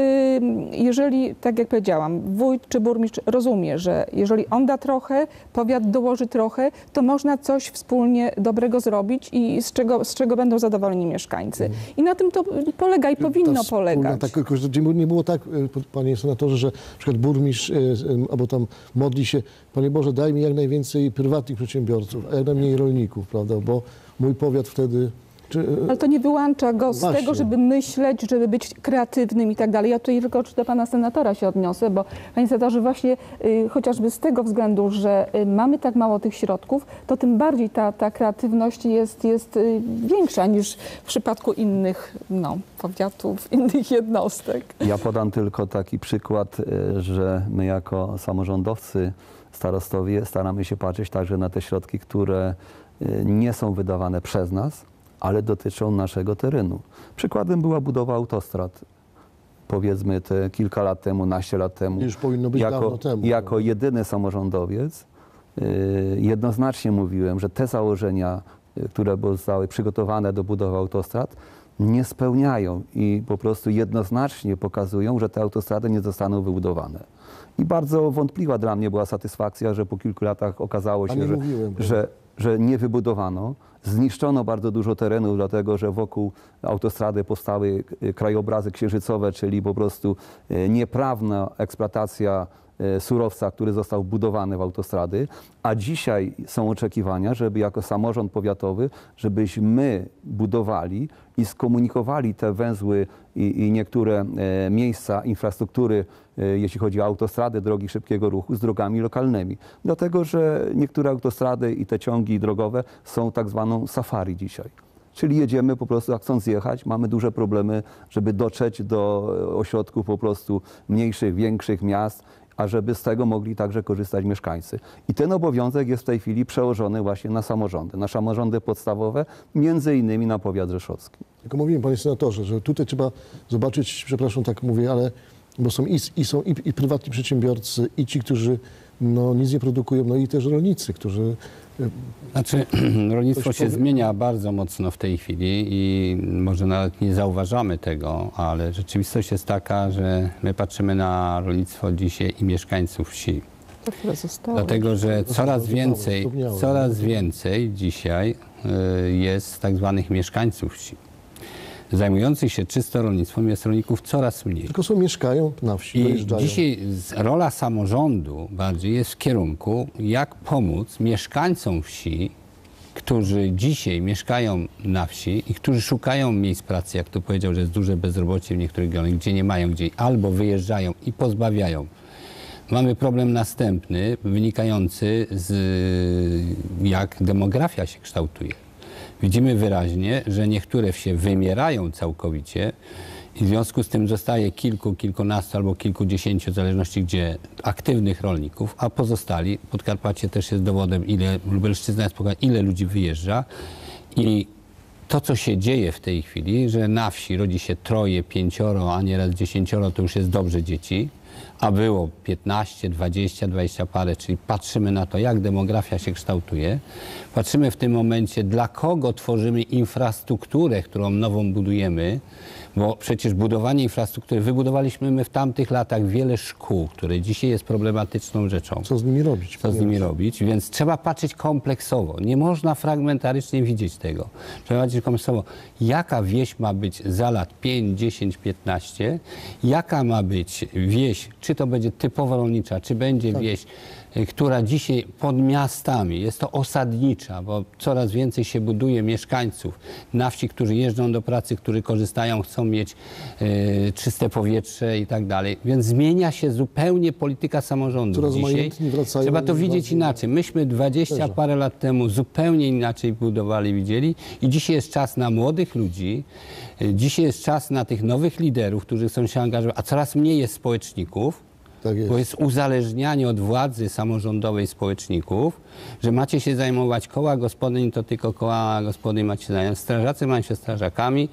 jeżeli, tak jak powiedziałam, wójt czy burmistrz rozumie, że jeżeli on da trochę, powiat dołoży trochę, to można coś wspólnie dobrego zrobić i z czego, z czego będą zadowoleni mieszkańcy. I na tym to polega i powinno Ta wspólna, polegać. Tak, tylko że nie było tak, y, panie senatorze, że na przykład burmistrz y, y, albo tam modli się, Panie Boże, daj mi jak najwięcej prywatnych przedsiębiorców, a jak najmniej rolników, prawda, bo mój powiat wtedy... Czy, y, Ale to nie wyłącza go z Właśnie. tego, żeby myśleć, żeby być kreatywnym i tak dalej. Ja tutaj tylko do pana senatora się odniosę, bo panie senatorze, właśnie y, chociażby z tego względu, że y, mamy tak mało tych środków, to tym bardziej ta, ta kreatywność jest, jest y, większa niż w przypadku innych no, powiatów, innych jednostek. Ja podam tylko taki przykład, y, że my jako samorządowcy, starostowie staramy się patrzeć także na te środki, które y, nie są wydawane przez nas, ale dotyczą naszego terenu. Przykładem była budowa autostrad. Powiedzmy te kilka lat temu, naście lat temu. Już powinno być jako, dawno temu. Jako jedyny samorządowiec y, jednoznacznie mówiłem, że te założenia, y, które zostały przygotowane do budowy autostrad, nie spełniają i po prostu jednoznacznie pokazują, że te autostrady nie zostaną wybudowane. I bardzo wątpliwa dla mnie była satysfakcja, że po kilku latach okazało A się, nie że, mówiłem, że, że nie wybudowano. Zniszczono bardzo dużo terenów, dlatego że wokół autostrady powstały y, krajobrazy księżycowe, czyli po prostu y, nieprawna eksploatacja y, surowca, który został budowany w autostrady, a dzisiaj są oczekiwania, żeby jako samorząd powiatowy, żebyśmy budowali i skomunikowali te węzły i, i niektóre e, miejsca infrastruktury, e, jeśli chodzi o autostrady, drogi szybkiego ruchu, z drogami lokalnymi. Dlatego, że niektóre autostrady i te ciągi drogowe są tak zwaną safari dzisiaj. Czyli jedziemy po prostu, jak chcąc jechać, mamy duże problemy, żeby dotrzeć do ośrodków po prostu mniejszych, większych miast, a żeby z tego mogli także korzystać mieszkańcy. I ten obowiązek jest w tej chwili przełożony właśnie na samorządy, na samorządy podstawowe, między innymi na powiat rzeszowski. Tylko mówiłem, panie senatorze, że tutaj trzeba zobaczyć, przepraszam, tak mówię, ale bo są i, i są i, i prywatni przedsiębiorcy, i ci, którzy no, nic nie produkują, no i też rolnicy, którzy... Znaczy, rolnictwo Coś się powie- zmienia bardzo mocno w tej chwili i może nawet nie zauważamy tego, ale rzeczywistość jest taka, że my patrzymy na rolnictwo dzisiaj i mieszkańców wsi. To, które zostało. Dlatego, że coraz zdobniałe, więcej, zdobniałe. coraz więcej dzisiaj y, jest tak zwanych mieszkańców wsi. zajmujących się czysto rolnictwem jest rolników coraz mniej. Tylko są mieszkają na wsi, I dojeżdżają. dzisiaj z- rola samorządu bardziej jest w kierunku, jak pomóc mieszkańcom wsi, którzy dzisiaj mieszkają na wsi i którzy szukają miejsc pracy, jak to powiedział, że jest duże bezrobocie w niektórych regionach, gdzie nie mają gdzie, albo wyjeżdżają i pozbawiają. Mamy problem następny, wynikający z jak demografia się kształtuje. Widzimy wyraźnie, że niektóre wsie wymierają całkowicie i w związku z tym zostaje kilku, kilkunastu albo kilkudziesięciu, w zależności gdzie, aktywnych rolników, a pozostali, Podkarpacie też jest dowodem, ile, Lubelszczyzna jest pokazana, ile ludzi wyjeżdża i to, co się dzieje w tej chwili, że na wsi rodzi się troje, pięcioro, a nieraz dziesięcioro, to już jest dobrze dzieci, a było piętnaście, dwadzieścia, dwadzieścia parę, czyli patrzymy na to, jak demografia się kształtuje. Patrzymy w tym momencie, dla kogo tworzymy infrastrukturę, którą nową budujemy, bo przecież budowanie infrastruktury, wybudowaliśmy my w tamtych latach wiele szkół, które dzisiaj jest problematyczną rzeczą. Co z nimi robić? Co z nimi robić, więc trzeba patrzeć kompleksowo. Nie można fragmentarycznie widzieć tego. Trzeba patrzeć kompleksowo, jaka wieś ma być za lat pięć, dziesięć, piętnaście, jaka ma być wieś, czy to będzie typowo rolnicza, czy będzie Tak. wieś, y, która dzisiaj pod miastami, jest to osadnicza, bo coraz więcej się buduje mieszkańców na wsi, którzy jeżdżą do pracy, którzy korzystają, chcą mieć y, czyste powietrze i tak dalej. Więc zmienia się zupełnie polityka samorządu. Coraz Dzisiaj majątni wracają trzeba to i widzieć bardziej- inaczej. Myśmy dwadzieścia Też. parę lat temu zupełnie inaczej budowali, widzieli i dzisiaj jest czas na młodych ludzi, y, dzisiaj jest czas na tych nowych liderów, którzy chcą się angażować, a coraz mniej jest społeczników, Tak jest. bo jest uzależnianie od władzy samorządowej społeczników, że macie się zajmować koła gospodyń, to tylko koła gospodyń macie się zajmować. Strażacy mają się strażakami,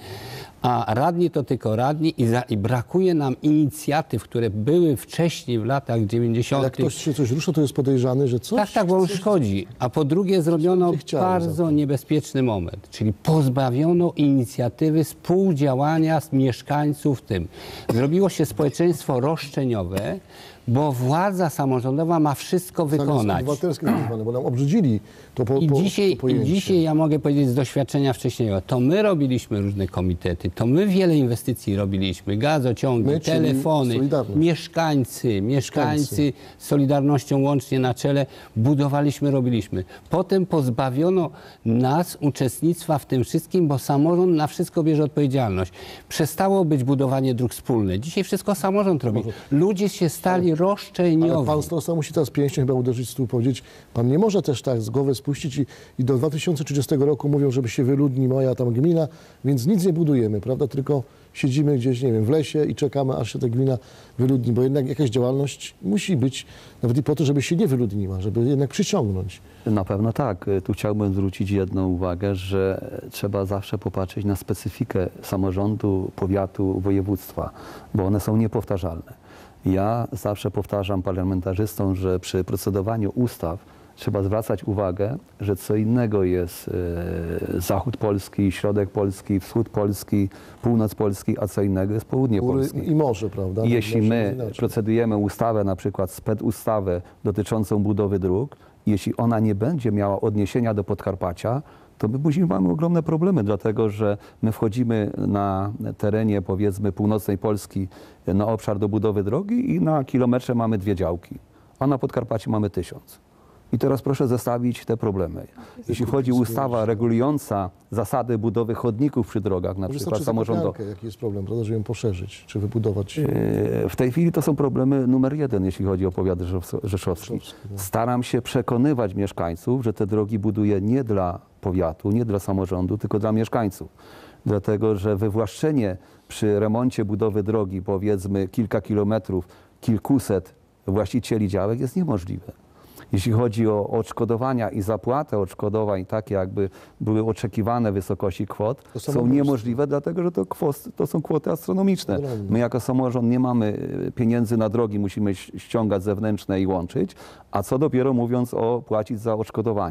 a radni to tylko radni i, za, i brakuje nam inicjatyw, które były wcześniej w latach Jak dziewięćdziesiątych. ktoś się coś rusza, to jest podejrzany, że coś... Tak, tak, bo już szkodzi. A po drugie zrobiono będzie chciało za bardzo to. niebezpieczny moment, czyli pozbawiono inicjatywy współdziałania z mieszkańców tym. Zrobiło się społeczeństwo roszczeniowe, bo władza samorządowa ma wszystko Zamiast wykonać. obywatelskie tak zwane, bo nam obrzydzili to, po, I po, dzisiaj, to pojęcie. I dzisiaj ja mogę powiedzieć z doświadczenia wcześniejszego, to my robiliśmy różne komitety, to my wiele inwestycji robiliśmy, gazociągi, My, czyli telefony, Solidarność. mieszkańcy, mieszkańcy z Solidarnością łącznie na czele, budowaliśmy, robiliśmy. Potem pozbawiono nas uczestnictwa w tym wszystkim, bo samorząd na wszystko bierze odpowiedzialność. Przestało być budowanie dróg wspólne. Dzisiaj wszystko samorząd robi. Ludzie się stali Ale roszczeniowi. pan starosta musi teraz pięścią chyba uderzyć w stół i powiedzieć, pan nie może też tak z głowy spuścić i, i do dwa tysiące trzydziestego roku mówią, żeby się wyludni moja tam gmina, więc nic nie budujemy, prawda? Tylko siedzimy gdzieś, nie wiem, w lesie i czekamy, aż się ta gmina wyludni, bo jednak jakaś działalność musi być, nawet i po to, żeby się nie wyludniła, żeby jednak przyciągnąć. Na pewno tak. Tu chciałbym zwrócić jedną uwagę, że trzeba zawsze popatrzeć na specyfikę samorządu, powiatu, województwa, bo one są niepowtarzalne. Ja zawsze powtarzam parlamentarzystom, że przy procedowaniu ustaw trzeba zwracać uwagę, że co innego jest e, zachód Polski, środek Polski, wschód Polski, północ Polski, a co innego jest południe Góry Polski. i morze, prawda? I jeśli Może my inaczej. procedujemy ustawę, na przykład specustawę dotyczącą budowy dróg, jeśli ona nie będzie miała odniesienia do Podkarpacia, to my później mamy ogromne problemy, dlatego że my wchodzimy na terenie, powiedzmy, północnej Polski na obszar do budowy drogi i na kilometrze mamy dwie działki, a na Podkarpaciu mamy tysiąc. I teraz proszę zestawić te problemy. Jeśli chodzi o ustawa regulująca zasady budowy chodników przy drogach, na przykład Wystarczy samorządowe. Zakopiankę, jaki jest problem, prawda, żeby ją poszerzyć, czy wybudować. E, W tej chwili to są problemy numer jeden, jeśli chodzi o powiat rzeszowski. Rzeszowski, no. Staram się przekonywać mieszkańców, że te drogi buduję nie dla powiatu, nie dla samorządu, tylko dla mieszkańców. Dlatego, że wywłaszczenie przy remoncie budowy drogi, powiedzmy kilka kilometrów, kilkuset właścicieli działek jest niemożliwe. Jeśli chodzi o odszkodowania i zapłatę odszkodowań, takie jakby były oczekiwane wysokości kwot, To są samobójstwo. niemożliwe, dlatego że to, kwot, to są kwoty astronomiczne. Ogromne. My jako samorząd nie mamy pieniędzy na drogi, musimy ściągać zewnętrzne i łączyć, a co dopiero mówiąc o płacić za odszkodowania.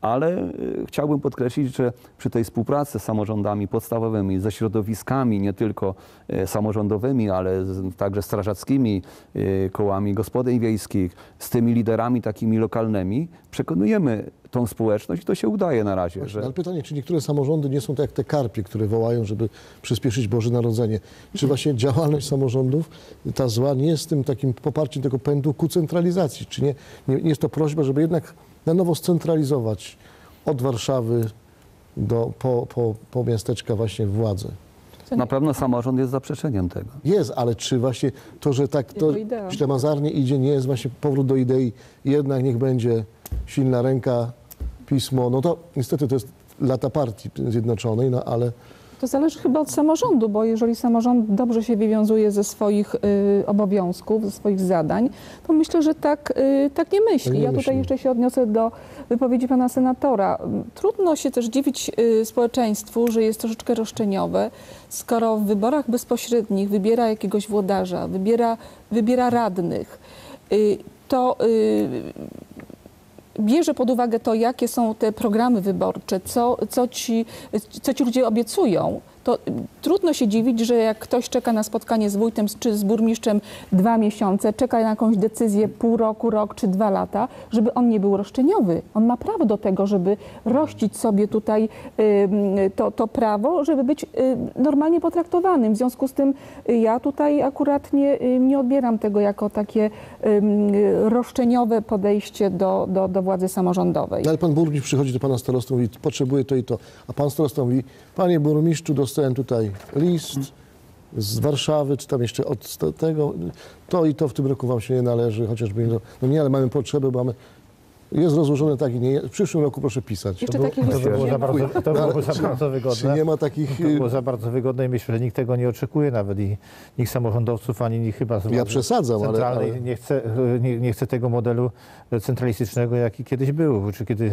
Ale y, chciałbym podkreślić, że przy tej współpracy z samorządami podstawowymi, ze środowiskami nie tylko y, samorządowymi, ale z, także strażackimi, y, kołami gospodyń wiejskich, z tymi liderami takimi lokalnymi, przekonujemy tą społeczność i to się udaje na razie. Właśnie, Że... ale pytanie, czy niektóre samorządy nie są tak jak te karpie, które wołają, żeby przyspieszyć Boże Narodzenie? Czy właśnie działalność samorządów, ta zła, nie jest tym takim poparciem tego pędu ku centralizacji? Czy nie, nie, nie jest to prośba, żeby jednak na nowo scentralizować od Warszawy do, po, po, po miasteczka właśnie władzę? Na pewno samorząd jest zaprzeczeniem tego. Jest, ale czy właśnie to, że tak to Jego idea. ślamazarnie idzie, nie jest właśnie powrót do idei, jednak niech będzie silna ręka, pismo, no to niestety to jest lata partii zjednoczonej, no ale To zależy chyba od samorządu, bo jeżeli samorząd dobrze się wywiązuje ze swoich y, obowiązków, ze swoich zadań, to myślę, że tak, y, tak nie myśli. Tak nie ja tutaj myśli. jeszcze się odniosę do wypowiedzi pana senatora. Trudno się też dziwić y, społeczeństwu, że jest troszeczkę roszczeniowe, skoro w wyborach bezpośrednich wybiera jakiegoś włodarza, wybiera, wybiera radnych, y, to y, bierze pod uwagę to, jakie są te programy wyborcze, co, co, ci, co ci ludzie obiecują, to trudno się dziwić, że jak ktoś czeka na spotkanie z wójtem czy z burmistrzem dwa miesiące, czeka na jakąś decyzję pół roku, rok czy dwa lata, żeby on nie był roszczeniowy. On ma prawo do tego, żeby rościć sobie tutaj y, to, to prawo, żeby być y, normalnie potraktowanym. W związku z tym y, ja tutaj akurat nie, y, nie odbieram tego jako takie y, roszczeniowe podejście do, do, do władzy samorządowej. No ale pan burmistrz przychodzi do pana starosty i mówi, potrzebuję to i to, a pan starosta mówi, panie burmistrzu, dostałem tutaj list z Warszawy, czy tam jeszcze od tego, to i to w tym roku wam się nie należy, chociażby, no, no nie, ale mamy potrzebę, bo mamy, jest rozłożone tak i nie, w przyszłym roku proszę pisać. Jeszcze To takie To by listów było nie za ma. bardzo, to byłoby za bardzo Czy wygodne. nie ma takich... To było za bardzo wygodne i myślę, że nikt tego nie oczekuje nawet i nikt samorządowców, ani nikt chyba z Ja władzy przesadzam, ale- centralnej ale- Nie, chce, nie, nie chce tego modelu centralistycznego, jaki kiedyś był, czy kiedy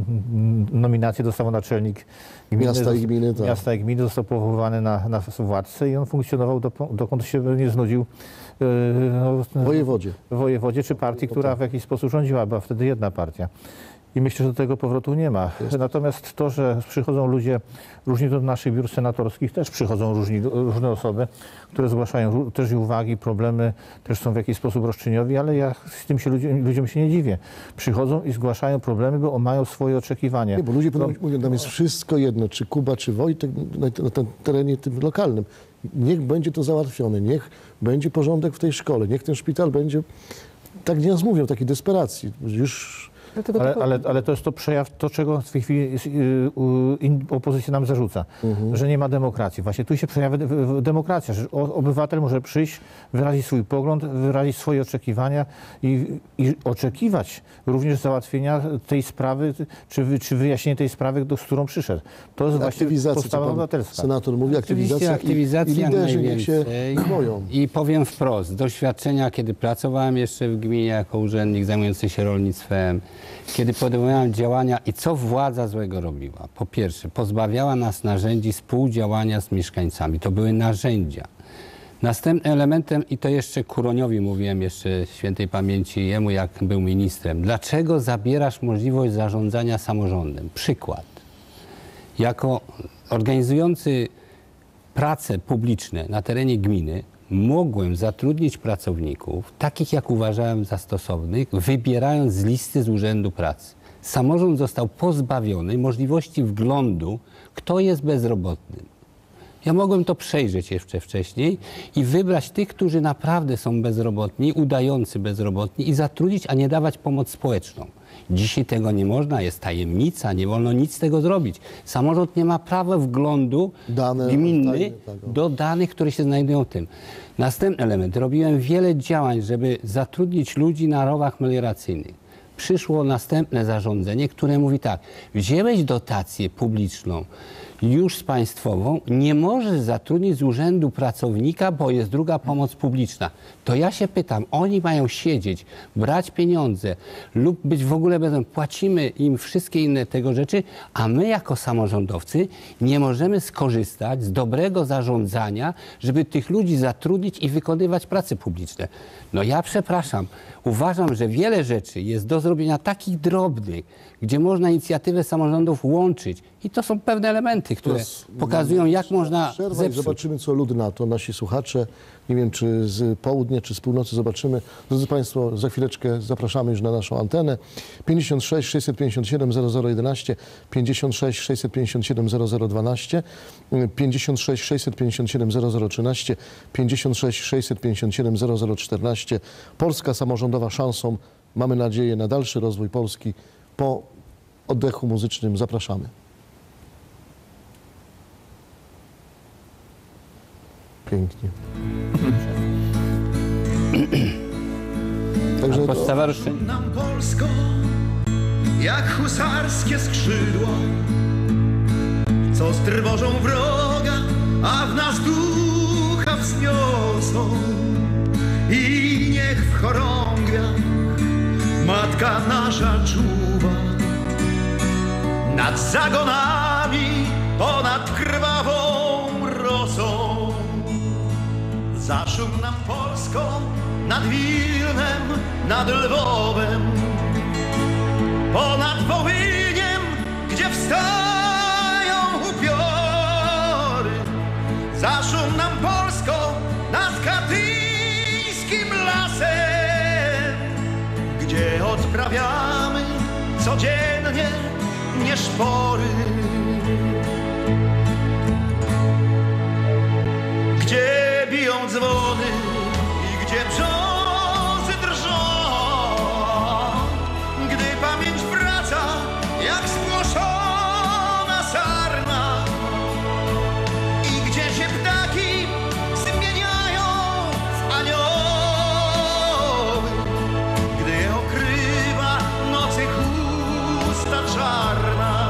nominację dostał naczelnik gminy, Miasta i gminy, tak. miasta i gminy, został powoływany na, na władcę i on funkcjonował do, dokąd się nie znudził e, no, Wojewodzie. w wojewodzie czy partii, która w jakiś sposób rządziła, była wtedy jedna partia. I myślę, że do tego powrotu nie ma. Natomiast to, że przychodzą ludzie, różni do naszych biur senatorskich, też przychodzą różni, różne osoby, które zgłaszają ró- też i uwagi, problemy, też są w jakiś sposób roszczeniowi, ale ja z tym się ludziom, ludziom się nie dziwię. Przychodzą i zgłaszają problemy, bo mają swoje oczekiwania. Nie, bo ludzie no, mówią, tam jest wszystko jedno, czy Kuba, czy Wojtek na, na tym terenie tym lokalnym. Niech będzie to załatwione, niech będzie porządek w tej szkole, niech ten szpital będzie, tak nie nas mówią, takiej desperacji. Już Dlatego Ale, tylko- ale, ale to jest to przejaw, to czego w tej chwili y, y, in- opozycja nam zarzuca, że nie ma demokracji. Właśnie tu się przejawia de- w- demokracja, że o- obywatel może przyjść, wyrazić swój pogląd, wyrazić swoje oczekiwania i, i oczekiwać również załatwienia tej sprawy, czy, wy- czy wyjaśnienia tej sprawy, do, z którą przyszedł. To jest właśnie aktywizacja, co podstawa pan obywatelska. senator mówi, aktywizacja, Oczywiście aktywizacja i, i liderzy jak niech się najwięcej. boją. I powiem wprost, z doświadczenia, kiedy pracowałem jeszcze w gminie jako urzędnik zajmujący się rolnictwem, kiedy podejmowałem działania i co władza złego robiła? Po pierwsze, pozbawiała nas narzędzi współdziałania z mieszkańcami. To były narzędzia. Następnym elementem, i to jeszcze Kuroniowi mówiłem, jeszcze świętej pamięci jemu, jak był ministrem. Dlaczego zabierasz możliwość zarządzania samorządem? Przykład. Jako organizujący prace publiczne na terenie gminy mogłem zatrudnić pracowników, takich jak uważałem za stosownych, wybierając z listy z Urzędu Pracy. Samorząd został pozbawiony możliwości wglądu, kto jest bezrobotnym. Ja mogłem to przejrzeć jeszcze wcześniej i wybrać tych, którzy naprawdę są bezrobotni, udający bezrobotni i zatrudnić, a nie dawać pomoc społeczną. Dzisiaj tego nie można, jest tajemnica, nie wolno nic z tego zrobić. Samorząd nie ma prawa wglądu Dane gminny tajne, tak, o. do danych, które się znajdują w tym. Następny element. Robiłem wiele działań, żeby zatrudnić ludzi na rowach melioracyjnych. Przyszło następne zarządzenie, które mówi tak, wzięłeś dotację publiczną już z państwową, nie możesz zatrudnić z urzędu pracownika, bo jest druga pomoc publiczna. To ja się pytam, oni mają siedzieć, brać pieniądze lub być w ogóle bez... Płacimy im wszystkie inne tego rzeczy, a my jako samorządowcy nie możemy skorzystać z dobrego zarządzania, żeby tych ludzi zatrudnić i wykonywać prace publiczne. No ja przepraszam, Uważam, że wiele rzeczy jest do zrobienia takich drobnych, gdzie można inicjatywę samorządów łączyć i to są pewne elementy, które Teraz pokazują, jak można przerwa i zepsuć. zobaczymy, co lud na to, nasi słuchacze. Nie wiem, czy z południa, czy z północy zobaczymy. Drodzy Państwo, za chwileczkę zapraszamy już na naszą antenę. pięćdziesiąt sześć sześćset pięćdziesiąt siedem zero zero jedenaście, pięćdziesiąt sześć sześćset pięćdziesiąt siedem zero zero dwanaście, pięćdziesiąt sześć sześćset pięćdziesiąt siedem zero zero trzynaście, pięćdziesiąt sześć sześćset pięćdziesiąt siedem zero zero czternaście. Polska samorządowa szansą. Mamy nadzieję na dalszy rozwój Polski. Po oddechu muzycznym zapraszamy. Pięknie. Także to, Podstawa roszczenia. nam Polsko, jak husarskie skrzydła, co strwożą wroga, a w nas ducha wzniosą. I niech w chorągwiach matka nasza czuwa nad zagonami, ponad krwawą rosą. Zaszum nam Polską, nad Wilnem, nad Lwowem, ponad Wołyniem, gdzie wstają upiory. Zaszum nam Polską, nad katyńskim lasem, gdzie odprawiamy codziennie nieszpory. Gdzie biją dzwony i gdzie brzozy drżą, gdy pamięć wraca jak spłoszona sarna i gdzie się ptaki zmieniają w anioły, gdy je okrywa nocy chusta czarna.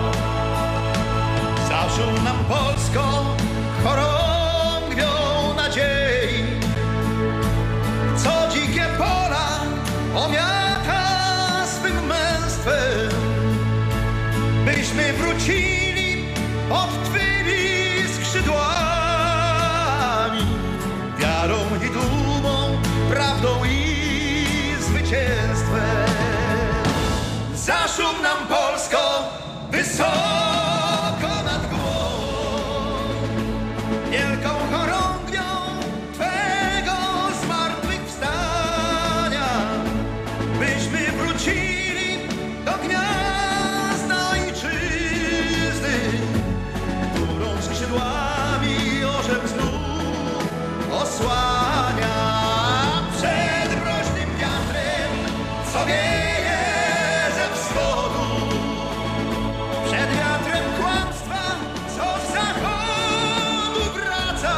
Zaszum nam Polską chorągwią nadziei, co dzikie pola omiata swym męstwem, byśmy wrócili pod Twymi skrzydłami, wiarą i dumą, prawdą i zwycięstwem. Zaszum nam Polsko wysoko nad głową, wielką chorągwią Twego zmartwychwstania, byśmy wrócili do gniazda ojczyzny, którą skrzydłami orzeł znów osłania. Przed mroźnym wiatrem, co wieje ze wschodu, przed wiatrem kłamstwa, co z zachodu wraca.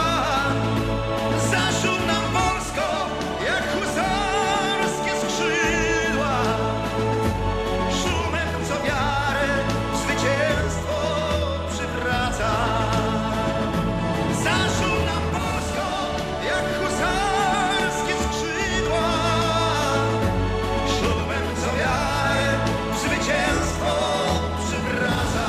Zaszum nam Polsko, jak husarskie skrzydła, szumem co wiarę w zwycięstwo przywraca. Zaszum nam Polsko, jak husarskie skrzydła, szumem co wiarę w zwycięstwo przywraca.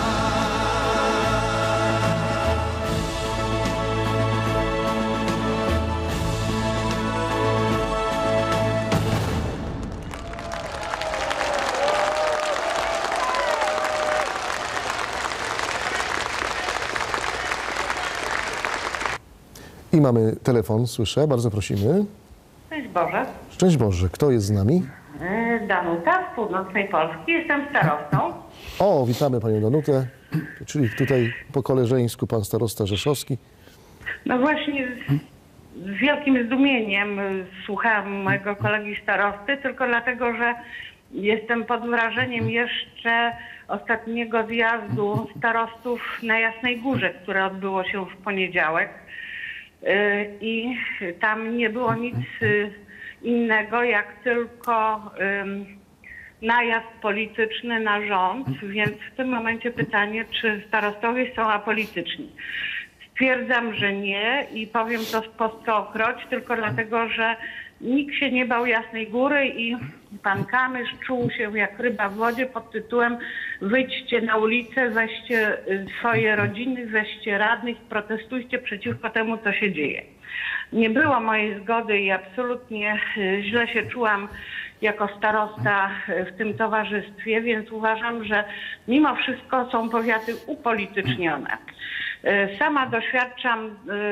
I mamy telefon, słyszę, bardzo prosimy. Szczęść Boże. Szczęść Boże, kto jest z nami? E, Danuta z północnej Polski. Jestem starostą. O, witamy Panią Danutę, czyli tutaj po koleżeńsku pan starosta Rzeszowski. No właśnie z, z wielkim zdumieniem y, słuchałam mojego kolegi starosty, tylko dlatego, że jestem pod wrażeniem jeszcze ostatniego zjazdu starostów na Jasnej Górze, które odbyło się w poniedziałek. Y, I tam nie było nic y, innego jak tylko y, najazd polityczny na rząd, więc w tym momencie pytanie, czy starostowie są apolityczni. Stwierdzam, że nie i powiem to po stokroć, tylko dlatego, że nikt się nie bał Jasnej Góry i pan Kamysz czuł się jak ryba w wodzie pod tytułem wyjdźcie na ulicę, weźcie swoje rodziny, weźcie radnych, protestujcie przeciwko temu, co się dzieje. Nie było mojej zgody i absolutnie źle się czułam jako starosta w tym towarzystwie, więc uważam, że mimo wszystko są powiaty upolitycznione. Sama doświadczam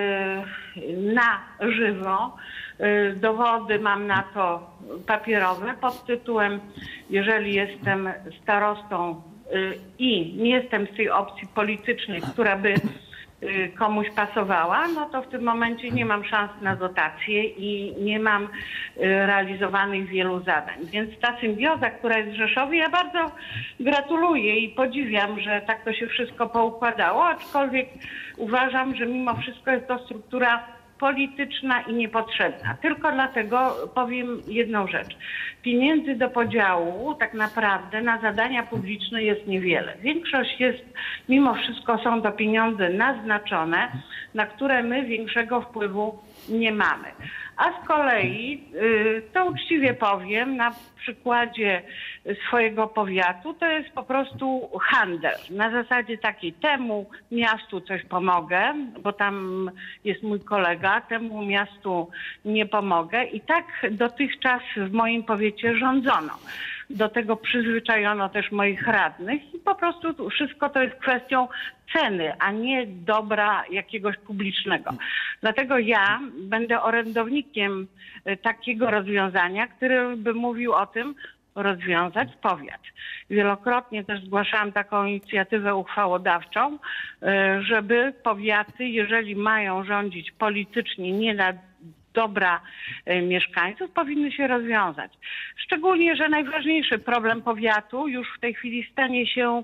na żywo, dowody mam na to papierowe pod tytułem: jeżeli jestem starostą i nie jestem z tej opcji politycznej, która by komuś pasowała, no to w tym momencie nie mam szans na dotacje i nie mam realizowanych wielu zadań. Więc ta symbioza, która jest w Rzeszowie, ja bardzo gratuluję i podziwiam, że tak to się wszystko poukładało, aczkolwiek uważam, że mimo wszystko jest to struktura polityczna i niepotrzebna. Tylko dlatego powiem jedną rzecz. Pieniędzy do podziału tak naprawdę na zadania publiczne jest niewiele. Większość jest, mimo wszystko są to pieniądze naznaczone, na które my większego wpływu nie mamy. A z kolei, to uczciwie powiem, na przykładzie swojego powiatu, to jest po prostu handel. Na zasadzie takiej: temu miastu coś pomogę, bo tam jest mój kolega, temu miastu nie pomogę. I tak dotychczas w moim powiecie rządzono. Do tego przyzwyczajono też moich radnych i po prostu wszystko to jest kwestią ceny, a nie dobra jakiegoś publicznego. Dlatego ja będę orędownikiem takiego rozwiązania, który by mówił o tym, rozwiązać powiat. Wielokrotnie też zgłaszałam taką inicjatywę uchwałodawczą, żeby powiaty, jeżeli mają rządzić politycznie, nie na dobra mieszkańców, powinny się rozwiązać. Szczególnie, że najważniejszy problem powiatu już w tej chwili stanie się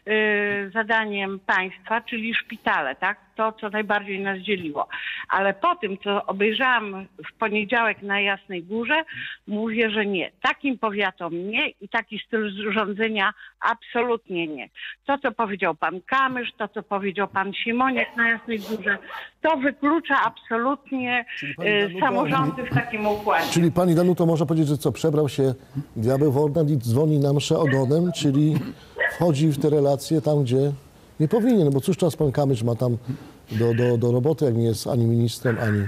y, zadaniem państwa, czyli szpitale, tak? To, co najbardziej nas dzieliło. Ale po tym, co obejrzałam w poniedziałek na Jasnej Górze, mówię, że nie. Takim powiatom nie i taki styl rządzenia absolutnie nie. To, co powiedział pan Kamysz, to, co powiedział pan Simoniak na Jasnej Górze, to wyklucza absolutnie y, samorządy w takim układzie. Czyli pani Danuto, można powiedzieć, że co, przebrał się diabeł w ornat i dzwoni na mszę ogonem, czyli wchodzi w te relacje tam, gdzie nie powinien, bo cóż czas pan Kamysz ma tam do, do, do roboty, jak nie jest ani ministrem, ani...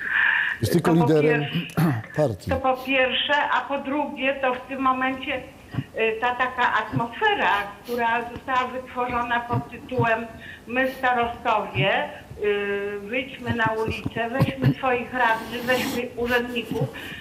Jest tylko To po liderem pierwsze- partii. To po pierwsze, a po drugie, to w tym momencie y, ta taka atmosfera, która została wytworzona pod tytułem: my starostowie, y, wyjdźmy na ulicę, weźmy swoich radnych, weźmy urzędników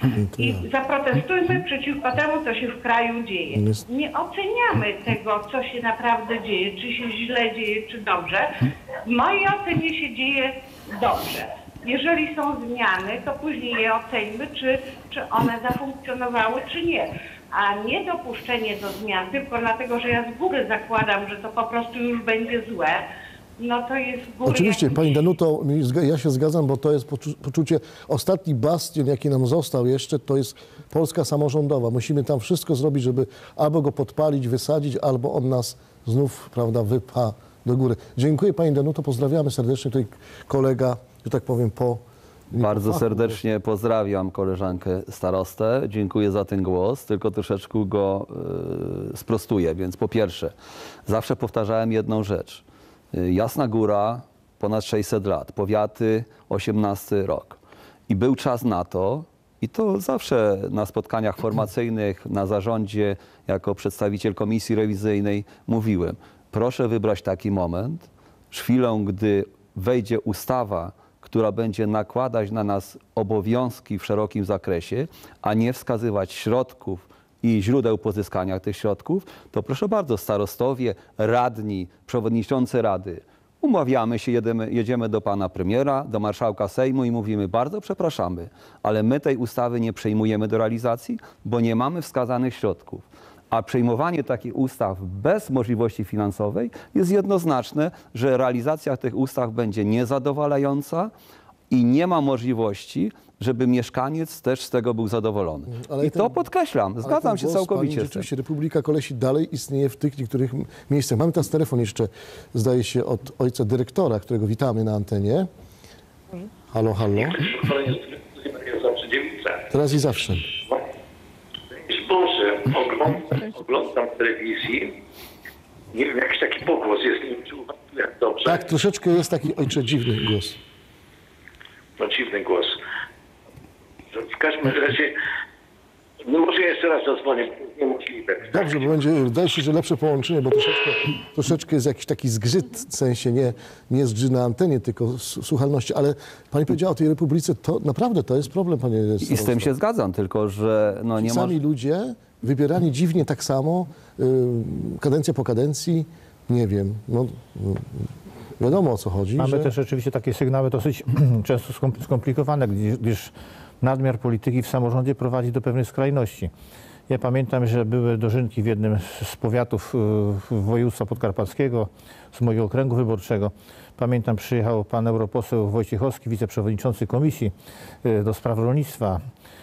i zaprotestujmy przeciwko temu, co się w kraju dzieje. Nie oceniamy tego, co się naprawdę dzieje, czy się źle dzieje, czy dobrze. W mojej ocenie się dzieje dobrze. Jeżeli są zmiany, to później je oceńmy, czy, czy one zafunkcjonowały, czy nie. A nie dopuszczenie do zmian tylko dlatego, że ja z góry zakładam, że to po prostu już będzie złe, no to jest w góry... Oczywiście, jakiś... pani Danuto, ja się zgadzam, bo to jest poczu- poczucie, ostatni bastion, jaki nam został jeszcze, to jest Polska samorządowa. Musimy tam wszystko zrobić, żeby albo go podpalić, wysadzić, albo on nas znów, prawda, wypcha do góry. Dziękuję pani Danuto, pozdrawiamy serdecznie. Tutaj kolega, że tak powiem, po... Bardzo serdecznie pozdrawiam koleżankę starostę. Dziękuję za ten głos, tylko troszeczkę go y, sprostuję. Więc po pierwsze, zawsze powtarzałem jedną rzecz. Y, Jasna Góra ponad sześćset lat, powiaty osiemnasty rok. I był czas na to, i to zawsze na spotkaniach formacyjnych, na zarządzie, jako przedstawiciel komisji rewizyjnej mówiłem, proszę wybrać taki moment, chwilę, gdy wejdzie ustawa, która będzie nakładać na nas obowiązki w szerokim zakresie, a nie wskazywać środków i źródeł pozyskania tych środków, to proszę bardzo, starostowie, radni, przewodniczący rady, umawiamy się, jedziemy, jedziemy do pana premiera, do marszałka Sejmu i mówimy: bardzo przepraszamy, ale my tej ustawy nie przejmujemy do realizacji, bo nie mamy wskazanych środków. A przejmowanie takich ustaw bez możliwości finansowej jest jednoznaczne, że realizacja tych ustaw będzie niezadowalająca i nie ma możliwości, żeby mieszkaniec też z tego był zadowolony. Ale I ten- to podkreślam, zgadzam Ale ten się głos całkowicie pani, z tym. rzeczywiście Republika Kolesi dalej istnieje w tych niektórych m- miejscach. Mamy teraz telefon jeszcze, zdaje się, od ojca dyrektora, którego witamy na antenie. Halo, halo. Teraz i zawsze. Boże, oglądam, oglądam telewizji. Nie wiem, jakiś taki pogłos jest, nie wiem, czy uważam dobrze. Tak, troszeczkę jest taki, ojcze, dziwny głos. No dziwny głos. każdym razie, no może jeszcze raz zadzwonię, niemożliwe. Dobrze, bo będzie, wydaje się, że lepsze połączenie, bo troszeczkę, troszeczkę jest jakiś taki zgrzyt, w sensie nie, nie zgrzyt na antenie, tylko s- słuchalności, ale pani powiedziała o tej Republice, to naprawdę to jest problem, panie I z tym starosto. się zgadzam, tylko że no nie Sami może... ludzie wybierani dziwnie tak samo, y, kadencja po kadencji, nie wiem, no y, wiadomo o co chodzi. Mamy że... też rzeczywiście takie sygnały dosyć często skom- skomplikowane, gdyż, gdyż nadmiar polityki w samorządzie prowadzi do pewnej skrajności. Ja pamiętam, że były dożynki w jednym z powiatów y, województwa podkarpackiego, z mojego okręgu wyborczego. Pamiętam, przyjechał pan europoseł Wojciechowski, wiceprzewodniczący Komisji y, do Spraw Rolnictwa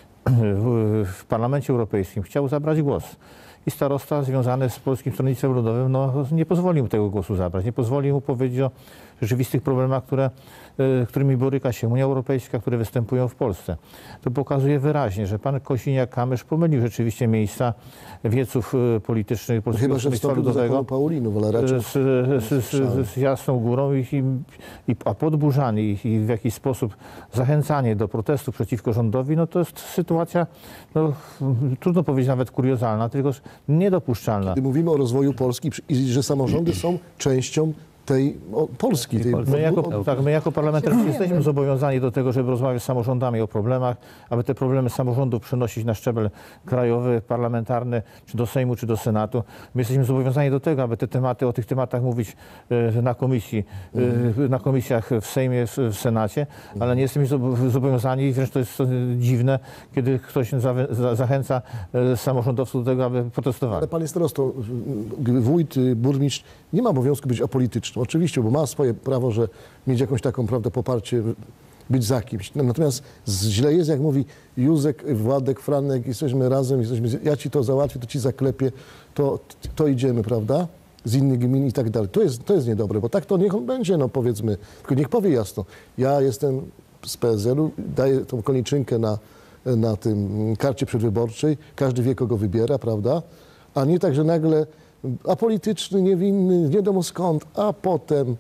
w, w Parlamencie Europejskim. Chciał zabrać głos. I starosta związany z Polskim Stronnictwem Ludowym no, nie pozwolił mu tego głosu zabrać. Nie pozwolił mu powiedzieć o rzeczywistych problemach, które, y, którymi boryka się Unia Europejska, które występują w Polsce. To pokazuje wyraźnie, że pan Kosiniak-Kamysz pomylił rzeczywiście miejsca wieców y, politycznych Polskiego Chyba, że Stronnictwa wstąpił do zakonu Ludowego Paulinów, ale raczej... z, z, z, z Jasną Górą, i, i, i, a podburzanie ich i w jakiś sposób zachęcanie do protestu przeciwko rządowi, no to jest sytuacja, no, trudno powiedzieć nawet kuriozalna, tylko niedopuszczalna. Gdy mówimy o rozwoju Polski i że samorządy są częścią tej o, Polski. Tej, My jako, o, tak, my jako parlamentarzyści jesteśmy zobowiązani do tego, żeby rozmawiać z samorządami o problemach, aby te problemy samorządów przenosić na szczebel krajowy, parlamentarny, czy do Sejmu, czy do Senatu. My jesteśmy zobowiązani do tego, aby te tematy, o tych tematach mówić e, na komisji, e, na komisjach w Sejmie, w, w Senacie, ale nie jesteśmy zobo- zobowiązani, wręcz to jest e, dziwne, kiedy ktoś za, za, zachęca e, samorządowców do tego, aby protestowali. Ale panie starosto, wójt, burmistrz nie ma obowiązku być apolityczny. Oczywiście, bo ma swoje prawo, że mieć jakąś taką, prawda, poparcie, być za kimś. Natomiast źle jest, jak mówi Józek, Władek, Franek, jesteśmy razem, jesteśmy, ja ci to załatwię, to ci zaklepię, to, to idziemy, prawda, z innych gmin i tak dalej. To jest, to jest niedobre, bo tak to niech on będzie, no powiedzmy, tylko niech powie jasno, ja jestem z P S L-u, daję tą koniczynkę na, na tym karcie przedwyborczej, każdy wie, kogo wybiera, prawda, a nie tak, że nagle apolityczny, niewinny, nie wiadomo skąd, a potem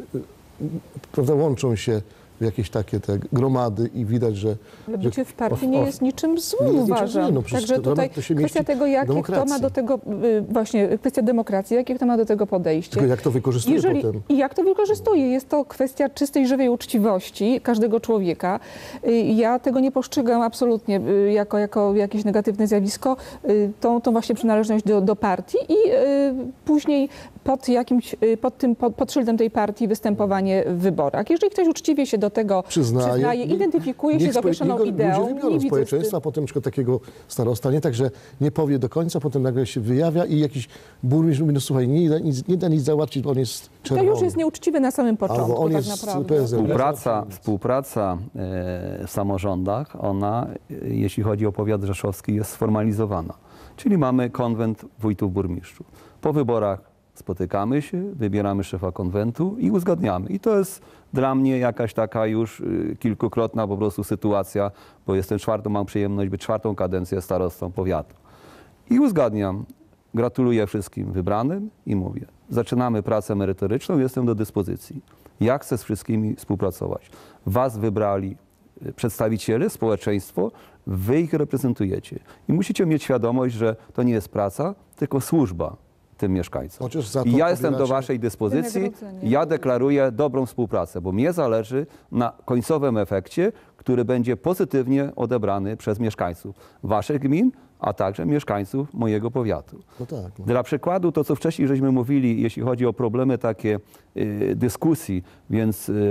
prawda, łączą się w jakieś takie te gromady i widać, że... Ale że bycie w partii os- nie os- jest niczym złym, nie jest niczym uważam. złym, no przecież Także to- tutaj to się kwestia mieści tego, w jakie kto ma demokracji. do tego, y, właśnie kwestia demokracji, jakie kto ma do tego podejście. Tylko jak to wykorzystuje Jeżeli, potem. I jak to wykorzystuje. Jest to kwestia czystej, żywej uczciwości każdego człowieka. Y, Ja tego nie postrzegam absolutnie y, jako, jako jakieś negatywne zjawisko, y, tą, tą właśnie przynależność do, do partii i y, później pod jakimś, y, pod tym, pod, pod szyldem tej partii występowanie w wyborach. Jeżeli ktoś uczciwie się do tego Przyznaje, przyznaje, nie- identyfikuje się niech z spo- określoną niech go ideą, ludzie wybiorą nie z widzę z tym- społeczeństwa, potem na przykład takiego starosta, nie tak, że nie powie do końca, potem nagle się wyjawia i jakiś burmistrz mówi, no słuchaj, nie da nic, nie da nic załatwić, bo on jest To czerwony. już jest nieuczciwe na samym początku, Albo on tak jest naprawdę. P S L. Współpraca, współpraca e, w samorządach, ona, e, jeśli chodzi o powiat rzeszowski, jest sformalizowana. Czyli mamy konwent wójtów, burmistrzów. Po wyborach spotykamy się, wybieramy szefa konwentu i uzgadniamy. I to jest dla mnie jakaś taka już y, kilkukrotna po prostu sytuacja, bo jestem czwartą, mam przyjemność być czwartą kadencję starostą powiatu. I uzgadniam, gratuluję wszystkim wybranym i mówię, zaczynamy pracę merytoryczną, jestem do dyspozycji. Ja chcę z wszystkimi współpracować. Was wybrali y, przedstawiciele, społeczeństwo, wy ich reprezentujecie. I musicie mieć świadomość, że to nie jest praca, tylko służba tym mieszkańcom. Chociaż za to I ja jestem do pobieracie- waszej dyspozycji. Wynagrodzenie. Ja deklaruję dobrą współpracę, bo mnie zależy na końcowym efekcie, który będzie pozytywnie odebrany przez mieszkańców waszych gmin, a także mieszkańców mojego powiatu. No tak, no. Dla przykładu to, co wcześniej żeśmy mówili, jeśli chodzi o problemy takie y, dyskusji, więc y,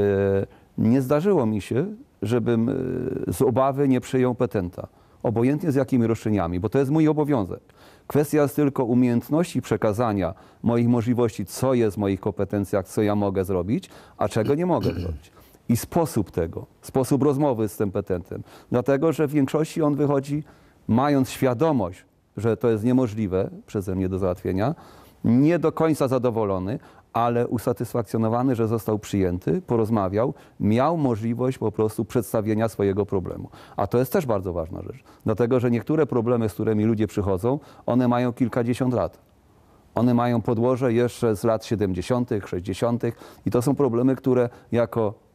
nie zdarzyło mi się, żebym y, z obawy nie przyjął petenta. Obojętnie z jakimi roszczeniami, bo to jest mój obowiązek. Kwestia jest tylko umiejętności przekazania moich możliwości, co jest w moich kompetencjach, co ja mogę zrobić, a czego nie mogę zrobić. I sposób tego, sposób rozmowy z tym petentem. Dlatego, że w większości on wychodzi, mając świadomość, że to jest niemożliwe przeze mnie do załatwienia, nie do końca zadowolony, ale usatysfakcjonowany, że został przyjęty, porozmawiał, miał możliwość po prostu przedstawienia swojego problemu. A to jest też bardzo ważna rzecz, dlatego że niektóre problemy, z którymi ludzie przychodzą, one mają kilkadziesiąt lat. One mają podłoże jeszcze z lat siedemdziesiątych, sześćdziesiątych i to są problemy, które jako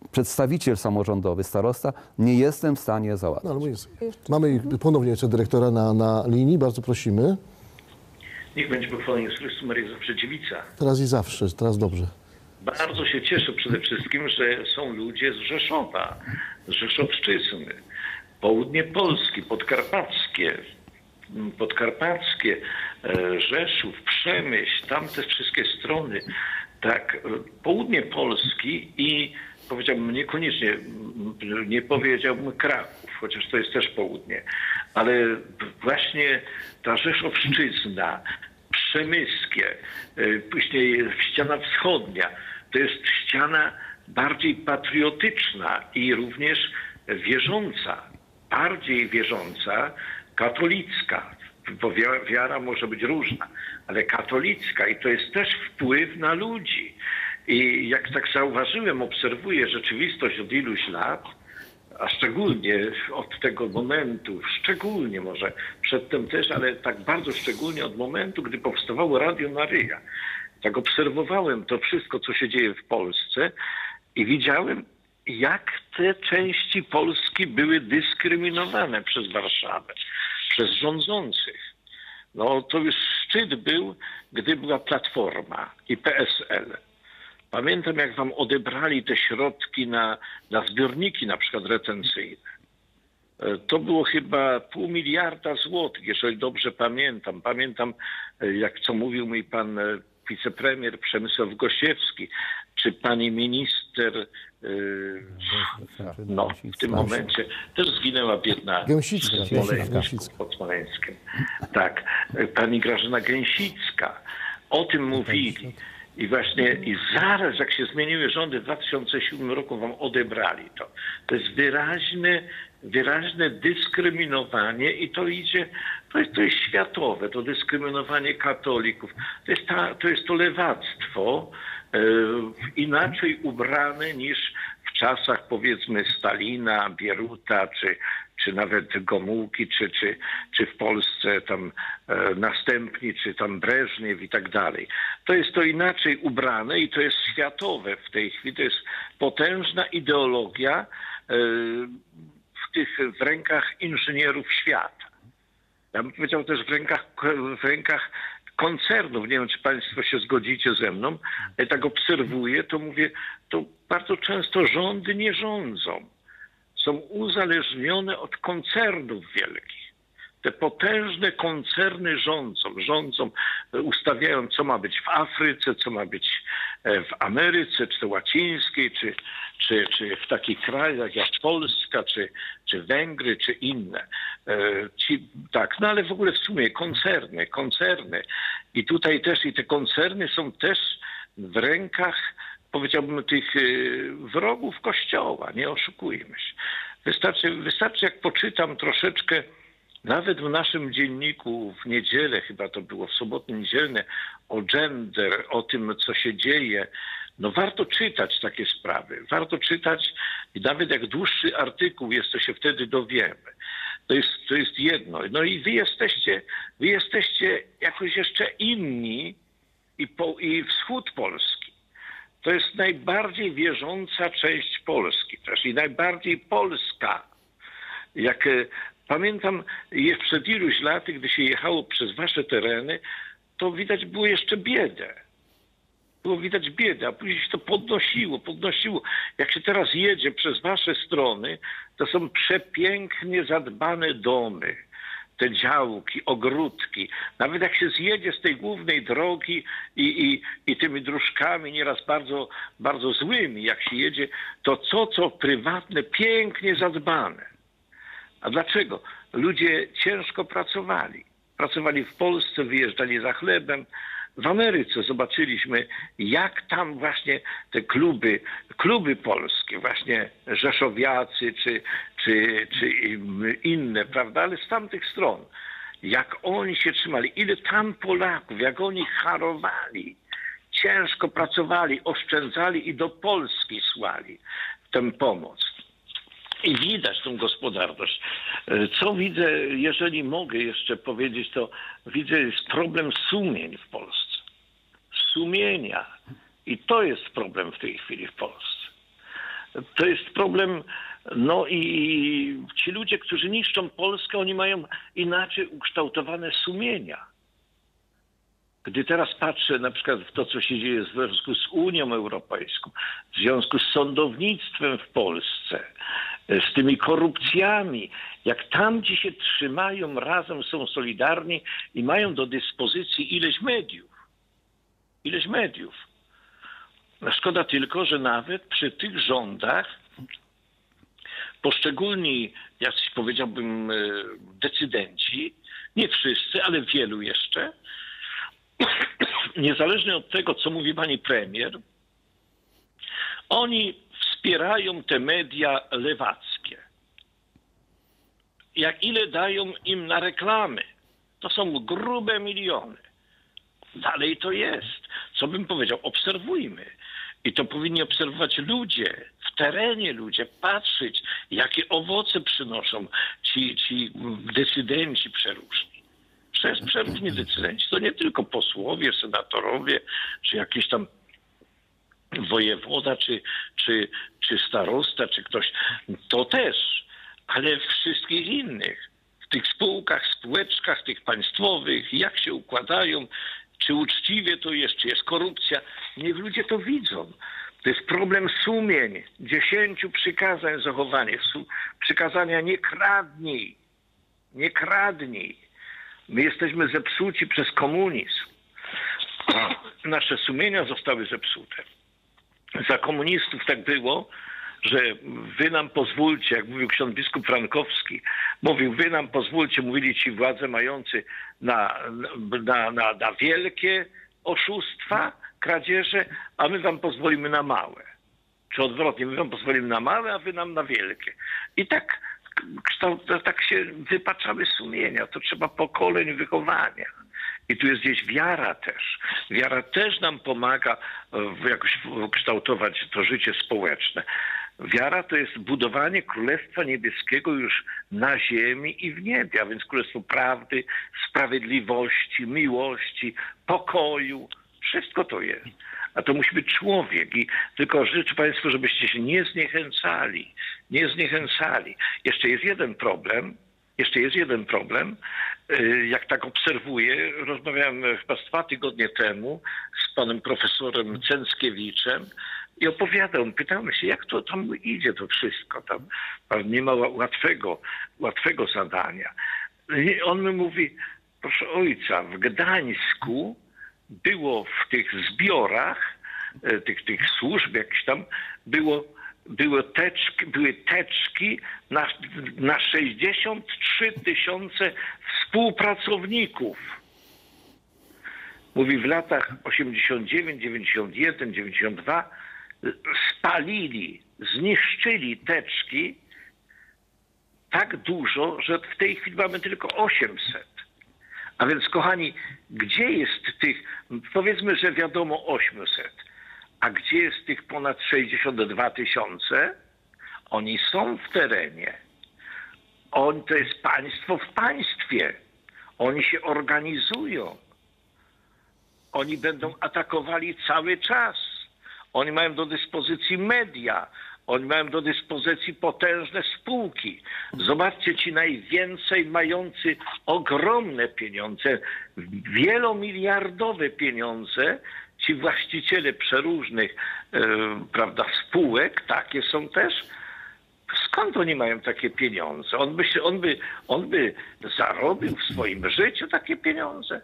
przedstawiciel samorządowy, starosta, nie jestem w stanie załatwić. No, ale jest. Mamy ponownie jeszcze dyrektora na, na linii, bardzo prosimy. Niech będzie pochwalony Jezus Chrystus, Maria zawsze dziewica. Teraz i zawsze, teraz dobrze. Bardzo się cieszę przede wszystkim, że są ludzie z Rzeszowa, z Rzeszowszczyzny, południe Polski, podkarpackie, podkarpackie, Rzeszów, Przemyśl, tamte wszystkie strony, tak, południe Polski i powiedziałbym niekoniecznie, nie powiedziałbym Kraków, chociaż to jest też południe, ale właśnie ta Rzeszowszczyzna, Przemyskie, później ściana wschodnia, to jest ściana bardziej patriotyczna i również wierząca, bardziej wierząca, katolicka, bo wiara może być różna, ale katolicka i to jest też wpływ na ludzi. I jak tak zauważyłem, obserwuję rzeczywistość od iluś lat, a szczególnie od tego momentu, szczególnie może przedtem też, ale tak bardzo szczególnie od momentu, gdy powstawało Radio Maryja. Tak obserwowałem to wszystko, co się dzieje w Polsce i widziałem, jak te części Polski były dyskryminowane przez Warszawę, przez rządzących. No to już szczyt był, gdy była Platforma i P S L. Pamiętam, jak wam odebrali te środki na, na zbiorniki, na przykład retencyjne. To było chyba pół miliarda złotych, jeżeli dobrze pamiętam. Pamiętam, jak co mówił mi pan wicepremier Przemysław Gosiewski, czy pani minister, no w tym momencie też zginęła biedna Gęsicka, Smoleńsku, pod Smoleńskiem. Tak, pani Grażyna Gęsicka. O tym mówili. I właśnie i zaraz, jak się zmieniły rządy w dwa tysiące siódmym roku, wam odebrali to. To jest wyraźne, wyraźne dyskryminowanie i to idzie, to jest, to jest światowe, to dyskryminowanie katolików. To jest, ta, to, jest to lewactwo, e, inaczej ubrane niż w czasach, powiedzmy, Stalina, Bieruta, czy, czy nawet Gomułki, czy, czy, czy w Polsce tam e, następni, czy tam Breżniew i tak dalej. To jest to inaczej ubrane i to jest światowe w tej chwili. To jest potężna ideologia e, w tych w rękach inżynierów świata. Ja bym powiedział też w rękach, w rękach koncernów. Nie wiem, czy państwo się zgodzicie ze mną. Ja tak obserwuję, to mówię, to bardzo często rządy nie rządzą. Są uzależnione od koncernów wielkich. Te potężne koncerny rządzą, rządzą, ustawiają, co ma być w Afryce, co ma być w Ameryce, czy to łacińskiej, czy, czy, czy w takich krajach jak Polska, czy, czy Węgry, czy inne. Ci, tak, no ale w ogóle w sumie koncerny, koncerny. I tutaj też, i te koncerny są też w rękach, powiedziałbym, tych wrogów Kościoła, nie oszukujmy się. Wystarczy, wystarczy jak poczytam troszeczkę, nawet w naszym dzienniku w niedzielę, chyba to było w sobotę niedzielne, o gender, o tym, co się dzieje. No warto czytać takie sprawy, warto czytać i nawet jak dłuższy artykuł jest, to się wtedy dowiemy. To jest, to jest jedno. No i wy jesteście, wy jesteście jakoś jeszcze inni i, po, i wschód Polski. To jest najbardziej wierząca część Polski też i najbardziej polska. Jak pamiętam, jest przed iluś laty, gdy się jechało przez wasze tereny, to widać było jeszcze biedę. Było widać biedę, a później się to podnosiło, podnosiło. Jak się teraz jedzie przez wasze strony, to są przepięknie zadbane domy. Te działki, ogródki. Nawet jak się zjedzie z tej głównej drogi i, i, i tymi dróżkami, nieraz bardzo, bardzo złymi, jak się jedzie, to co, co prywatne, pięknie zadbane. A dlaczego? Ludzie ciężko pracowali. Pracowali w Polsce, wyjeżdżali za chlebem. W Ameryce zobaczyliśmy, jak tam właśnie te kluby, kluby polskie, właśnie rzeszowiacy czy, czy, czy inne, prawda, ale z tamtych stron, jak oni się trzymali, ile tam Polaków, jak oni harowali, ciężko pracowali, oszczędzali i do Polski słali tę pomoc. I widać tą gospodarność. Co widzę, jeżeli mogę jeszcze powiedzieć, to widzę, jest problem sumień w Polsce. Sumienia. I to jest problem w tej chwili w Polsce. to jest problem, no i ci ludzie, którzy niszczą Polskę, oni mają inaczej ukształtowane sumienia. Gdy teraz patrzę na przykład w to, co się dzieje w związku z Unią Europejską, w związku z sądownictwem w Polsce, z tymi korupcjami, jak tam, gdzie się trzymają, razem są solidarni i mają do dyspozycji ileś mediów. Ileś mediów. No szkoda tylko, że nawet przy tych rządach poszczególni, jacyś powiedziałbym, decydenci, nie wszyscy, ale wielu jeszcze, niezależnie od tego, co mówi pani premier, oni wspierają te media lewackie. Jak ile dają im na reklamy? To są grube miliony. Dalej to jest. Co bym powiedział? Obserwujmy. I to powinni obserwować ludzie, w terenie ludzie, patrzeć, jakie owoce przynoszą ci, ci decydenci przeróżni. Przecież przeróżni decydenci to nie tylko posłowie, senatorowie, czy jakiś tam wojewoda, czy, czy, czy starosta, czy ktoś. To też, ale wszystkich innych. W tych spółkach, spółeczkach, tych państwowych, jak się układają, czy uczciwie to jest, czy jest korupcja. Niech ludzie to widzą. To jest problem sumień, dziesięciu przykazań zachowania. Przykazania nie kradnij, nie kradnij. My jesteśmy zepsuci przez komunizm. Nasze sumienia zostały zepsute. Za komunistów tak było, że wy nam pozwólcie, jak mówił ksiądz biskup Frankowski, mówił, wy nam pozwólcie, mówili ci władze mający na, na, na, na wielkie oszustwa, kradzieże, a my wam pozwolimy na małe. Czy odwrotnie, my wam pozwolimy na małe, a wy nam na wielkie. I tak, kształt, tak się wypaczały sumienia. To trzeba pokoleń wychowania. I tu jest gdzieś wiara też. Wiara też nam pomaga jakoś kształtować to życie społeczne. Wiara to jest budowanie Królestwa Niebieskiego już na ziemi i w niebie, a więc Królestwo prawdy, sprawiedliwości, miłości, pokoju. Wszystko to jest. A to musi być człowiek. I tylko życzę Państwu, żebyście się nie zniechęcali. Nie zniechęcali. Jeszcze jest jeden problem. Jeszcze jest jeden problem. Jak tak obserwuję, rozmawiałem chyba z dwa tygodnie temu z panem profesorem Cęckiewiczem i opowiadał, pytałem się, jak to tam idzie to wszystko. Tam nie ma łatwego, łatwego zadania. I on mi mówi, proszę ojca, w Gdańsku było w tych zbiorach, tych, tych służb jakichś tam, było, były, teczki, były teczki na, na sześćdziesiąt trzy tysiące współpracowników. Mówi, w latach osiemdziesiąt dziewięć, dziewięćdziesiąt jeden, dziewięćdziesiąt dwa spalili, zniszczyli teczki tak dużo, że w tej chwili mamy tylko osiemset. A więc, kochani, gdzie jest tych, powiedzmy, że wiadomo osiemset, a gdzie jest tych ponad sześćdziesiąt dwa tysiące? Oni są w terenie. On, to jest państwo w państwie. Oni się organizują. Oni będą atakowali cały czas. Oni mają do dyspozycji media. Oni mają do dyspozycji potężne spółki. Zobaczcie, ci najwięcej mający ogromne pieniądze, wielomiliardowe pieniądze, ci właściciele przeróżnych e, prawda, spółek, takie są też. Skąd oni mają takie pieniądze? On by, się, on, by, on by zarobił w swoim życiu takie pieniądze?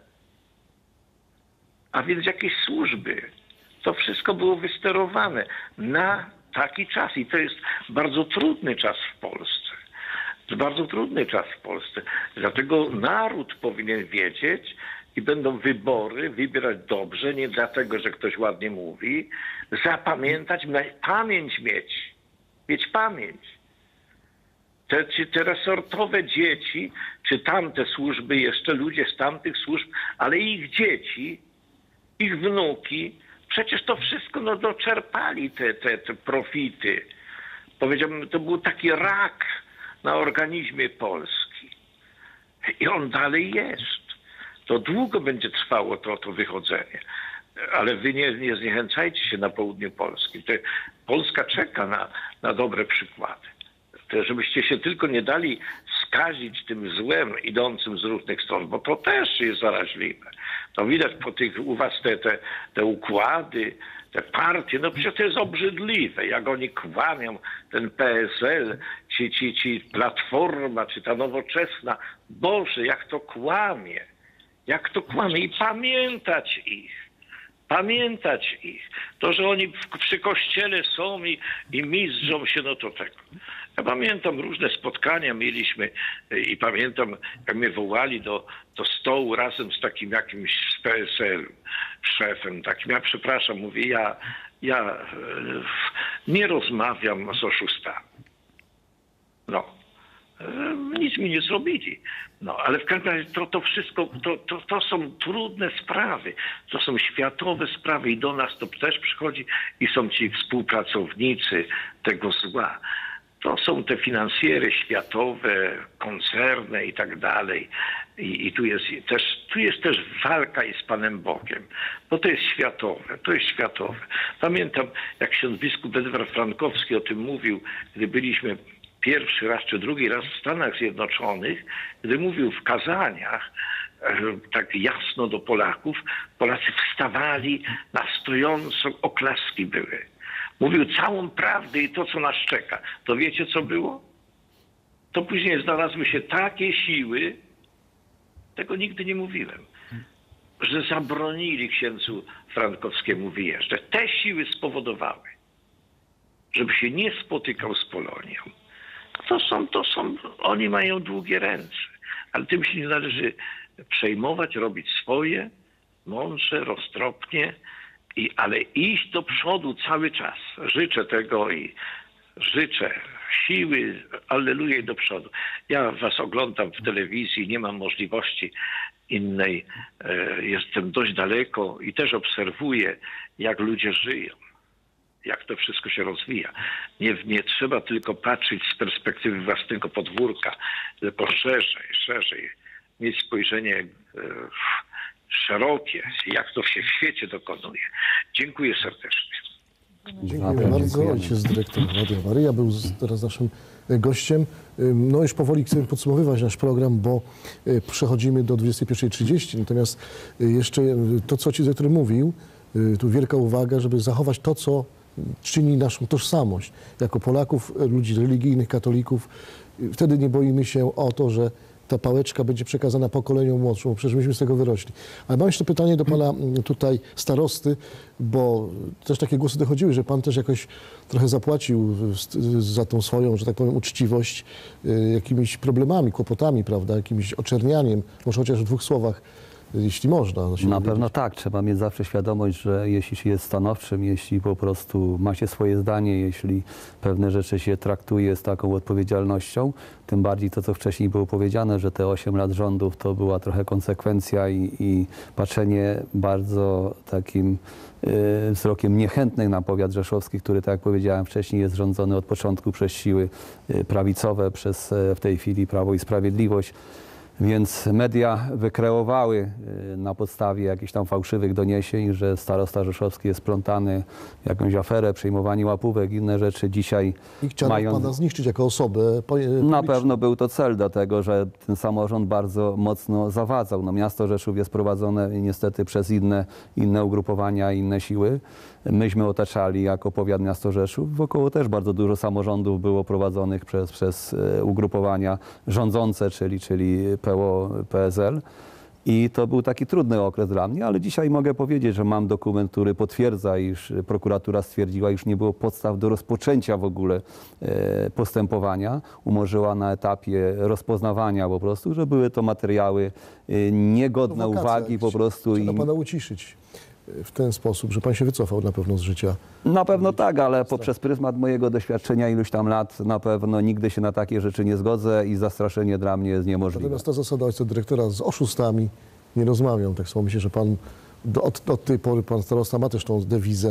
A więc jakieś służby. To wszystko było wysterowane na taki czas. I to jest bardzo trudny czas w Polsce. To jest bardzo trudny czas w Polsce. Dlatego naród powinien wiedzieć i będą wybory, wybierać dobrze, nie dlatego, że ktoś ładnie mówi, zapamiętać, pamięć mieć. Mieć pamięć. Te, te resortowe dzieci, czy tamte służby, jeszcze ludzie z tamtych służb, ale ich dzieci, ich wnuki, przecież to wszystko no, doczerpali te, te, te profity. Powiedziałbym, to był taki rak na organizmie Polski. I on dalej jest. To długo będzie trwało to, to wychodzenie. Ale wy nie, nie zniechęcajcie się na południu Polski. To Polska czeka na, na dobre przykłady. To żebyście się tylko nie dali skazić tym złem idącym z różnych stron, bo to też jest zaraźliwe. To widać po tych u was te, te, te układy, te partie, no przecież to jest obrzydliwe, jak oni kłamią, ten P S L, ci, ci, ci Platforma, czy ta Nowoczesna. Boże, jak to kłamie, jak to kłamie i pamiętać ich. Pamiętać ich. To, że oni w, przy kościele są i, i mizdrzą się, no to tego. Ja pamiętam różne spotkania mieliśmy i pamiętam, jak mnie wołali do, do stołu razem z takim jakimś z P S L szefem takim. Ja przepraszam, mówię, ja, ja e, nie rozmawiam z oszustami. No. E, nic mi nie zrobili. No, ale w każdym razie to, to wszystko, to, to, to są trudne sprawy. To są światowe sprawy i do nas to też przychodzi i są ci współpracownicy tego zła. To są te finansjery światowe, koncerny i tak dalej. I, i tu, jest też, tu jest też walka i z Panem Bogiem, bo to jest światowe, to jest światowe. Pamiętam, jak ksiądz biskup Edward Frankowski o tym mówił, gdy byliśmy pierwszy raz czy drugi raz w Stanach Zjednoczonych, gdy mówił w kazaniach tak jasno do Polaków, Polacy wstawali na stojąco, oklaski były. Mówił całą prawdę i to, co nas czeka. To wiecie, co było? To później znalazły się takie siły, tego nigdy nie mówiłem, że zabronili księdzu Frankowskiemu wyjeżdżać. Te siły spowodowały, żeby się nie spotykał z Polonią. To są, to są, oni mają długie ręce, ale tym się nie należy przejmować, robić swoje, mądrze, roztropnie, i, ale iść do przodu cały czas. Życzę tego i życzę siły, alleluja, do przodu. Ja was oglądam w telewizji, nie mam możliwości innej, e, jestem dość daleko i też obserwuję, jak ludzie żyją, jak to wszystko się rozwija. Nie, nie trzeba tylko patrzeć z perspektywy własnego podwórka, tylko szerzej, szerzej, mieć spojrzenie e, szerokie, jak to się w świecie dokonuje. Dziękuję serdecznie. Dziękuję bardzo. Ojciec dyrektor Radia Maryja był z, teraz naszym gościem. No już powoli chcemy podsumowywać nasz program, bo przechodzimy do dwudziestej pierwszej trzydzieści. Natomiast jeszcze to, co ojciec dyrektor mówił, tu wielka uwaga, żeby zachować to, co czyni naszą tożsamość jako Polaków, ludzi religijnych, katolików. Wtedy nie boimy się o to, że ta pałeczka będzie przekazana pokoleniom młodszym, przecież myśmy z tego wyrośli. Ale mam jeszcze pytanie do pana tutaj starosty, bo też takie głosy dochodziły, że pan też jakoś trochę zapłacił za tą swoją, że tak powiem, uczciwość jakimiś problemami, kłopotami, prawda, jakimś oczernianiem. Może chociaż w dwóch słowach, jeśli można. Na pewno tak. Trzeba mieć zawsze świadomość, że jeśli się jest stanowczym, jeśli po prostu ma się swoje zdanie, jeśli pewne rzeczy się traktuje z taką odpowiedzialnością, tym bardziej to, co wcześniej było powiedziane, że te osiem lat rządów to była trochę konsekwencja i, i patrzenie bardzo takim y, wzrokiem niechętnych na powiat rzeszowski, który, tak jak powiedziałem wcześniej, jest rządzony od początku przez siły y, prawicowe, przez y, w tej chwili Prawo i Sprawiedliwość. Więc media wykreowały na podstawie jakichś tam fałszywych doniesień, że starosta rzeszowski jest plątany w jakąś aferę, przejmowanie łapówek, inne rzeczy. Dzisiaj I chciano mają... pana zniszczyć jako osobę publiczną. Na pewno był to cel, dlatego że ten samorząd bardzo mocno zawadzał. No, miasto Rzeszów jest prowadzone niestety przez inne, inne ugrupowania, inne siły. Myśmy otaczali jako powiat miasto Rzeszów. Wokoło też bardzo dużo samorządów było prowadzonych przez, przez ugrupowania rządzące, czyli, czyli P O, P S L. I to był taki trudny okres dla mnie, ale dzisiaj mogę powiedzieć, że mam dokument, który potwierdza, iż prokuratura stwierdziła, iż nie było podstaw do rozpoczęcia w ogóle postępowania. Umorzyła na etapie rozpoznawania po prostu, że były to materiały niegodne Prowokacja, uwagi po prostu. Trzeba I pana uciszyć w ten sposób, że pan się wycofał na pewno z życia. Na pewno tak, ale poprzez pryzmat mojego doświadczenia iluś tam lat na pewno nigdy się na takie rzeczy nie zgodzę i zastraszenie dla mnie jest niemożliwe. Natomiast ta zasada ojca dyrektora z oszustami nie rozmawiam. Tak samo myślę, że pan do, od, od tej pory, pan starosta ma też tą dewizę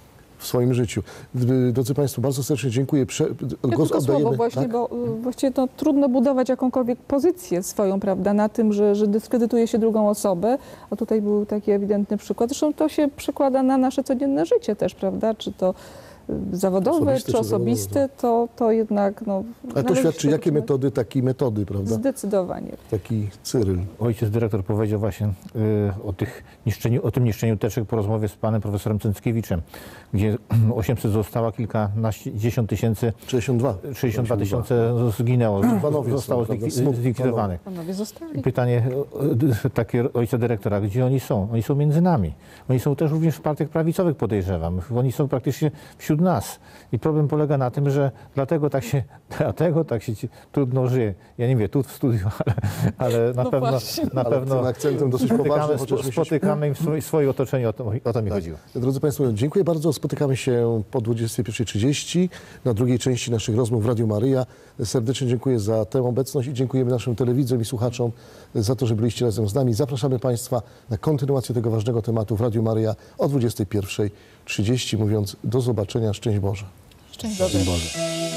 w swoim życiu. Drodzy Państwo, bardzo serdecznie dziękuję. Prze, ja głos tylko oddajemy. słowo właśnie, Tak? bo właściwie to trudno budować jakąkolwiek pozycję swoją, prawda, na tym, że, że dyskredytuje się drugą osobę, a tutaj był taki ewidentny przykład. Zresztą to się przekłada na nasze codzienne życie też, prawda, czy to zawodowe Osobiste czy czy osobiste, to, to jednak no, Ale to należy świadczy, się jakie utrzymać. metody, takie metody, prawda? Zdecydowanie. Taki Cyryl. Ojciec dyrektor powiedział właśnie y, o, tych niszczeniu, o tym niszczeniu teczek po rozmowie z panem profesorem Cęckiewiczem, gdzie osiemset zostało, kilkanaście, dziesiąt tysięcy, sześćdziesiąt dwa. sześćdziesiąt dwa tysiące zginęło, Panowie zostało są, prawda? zlik- Smut zlikwidowanych. Panowie zostali. Pytanie y, y, takie ojca dyrektora, gdzie oni są? Oni są między nami. Oni są też również w partiach prawicowych, podejrzewam. Oni są praktycznie wśród nas. I problem polega na tym, że dlatego tak się, dlatego tak się ci trudno żyje. Ja nie wiem, tu w studiu, ale, ale na No pewno, właśnie. na Ale pewno tym akcentem dosyć poważnym, spotykamy, chociaż spo- myślę, spotykamy im w swoim- swoim otoczeniu, o to, o to mi Tak. chodziło. Drodzy Państwo, dziękuję bardzo. Spotykamy się po dwudziestej pierwszej trzydzieści na drugiej części naszych rozmów w Radiu Maryja. Serdecznie dziękuję za tę obecność i dziękujemy naszym telewidzom i słuchaczom za to, że byliście razem z nami. Zapraszamy Państwa na kontynuację tego ważnego tematu w Radiu Maryja o dwudziestej pierwszej trzydzieści, mówiąc do zobaczenia. Szczęść Boże. Szczęść Boże. Boże.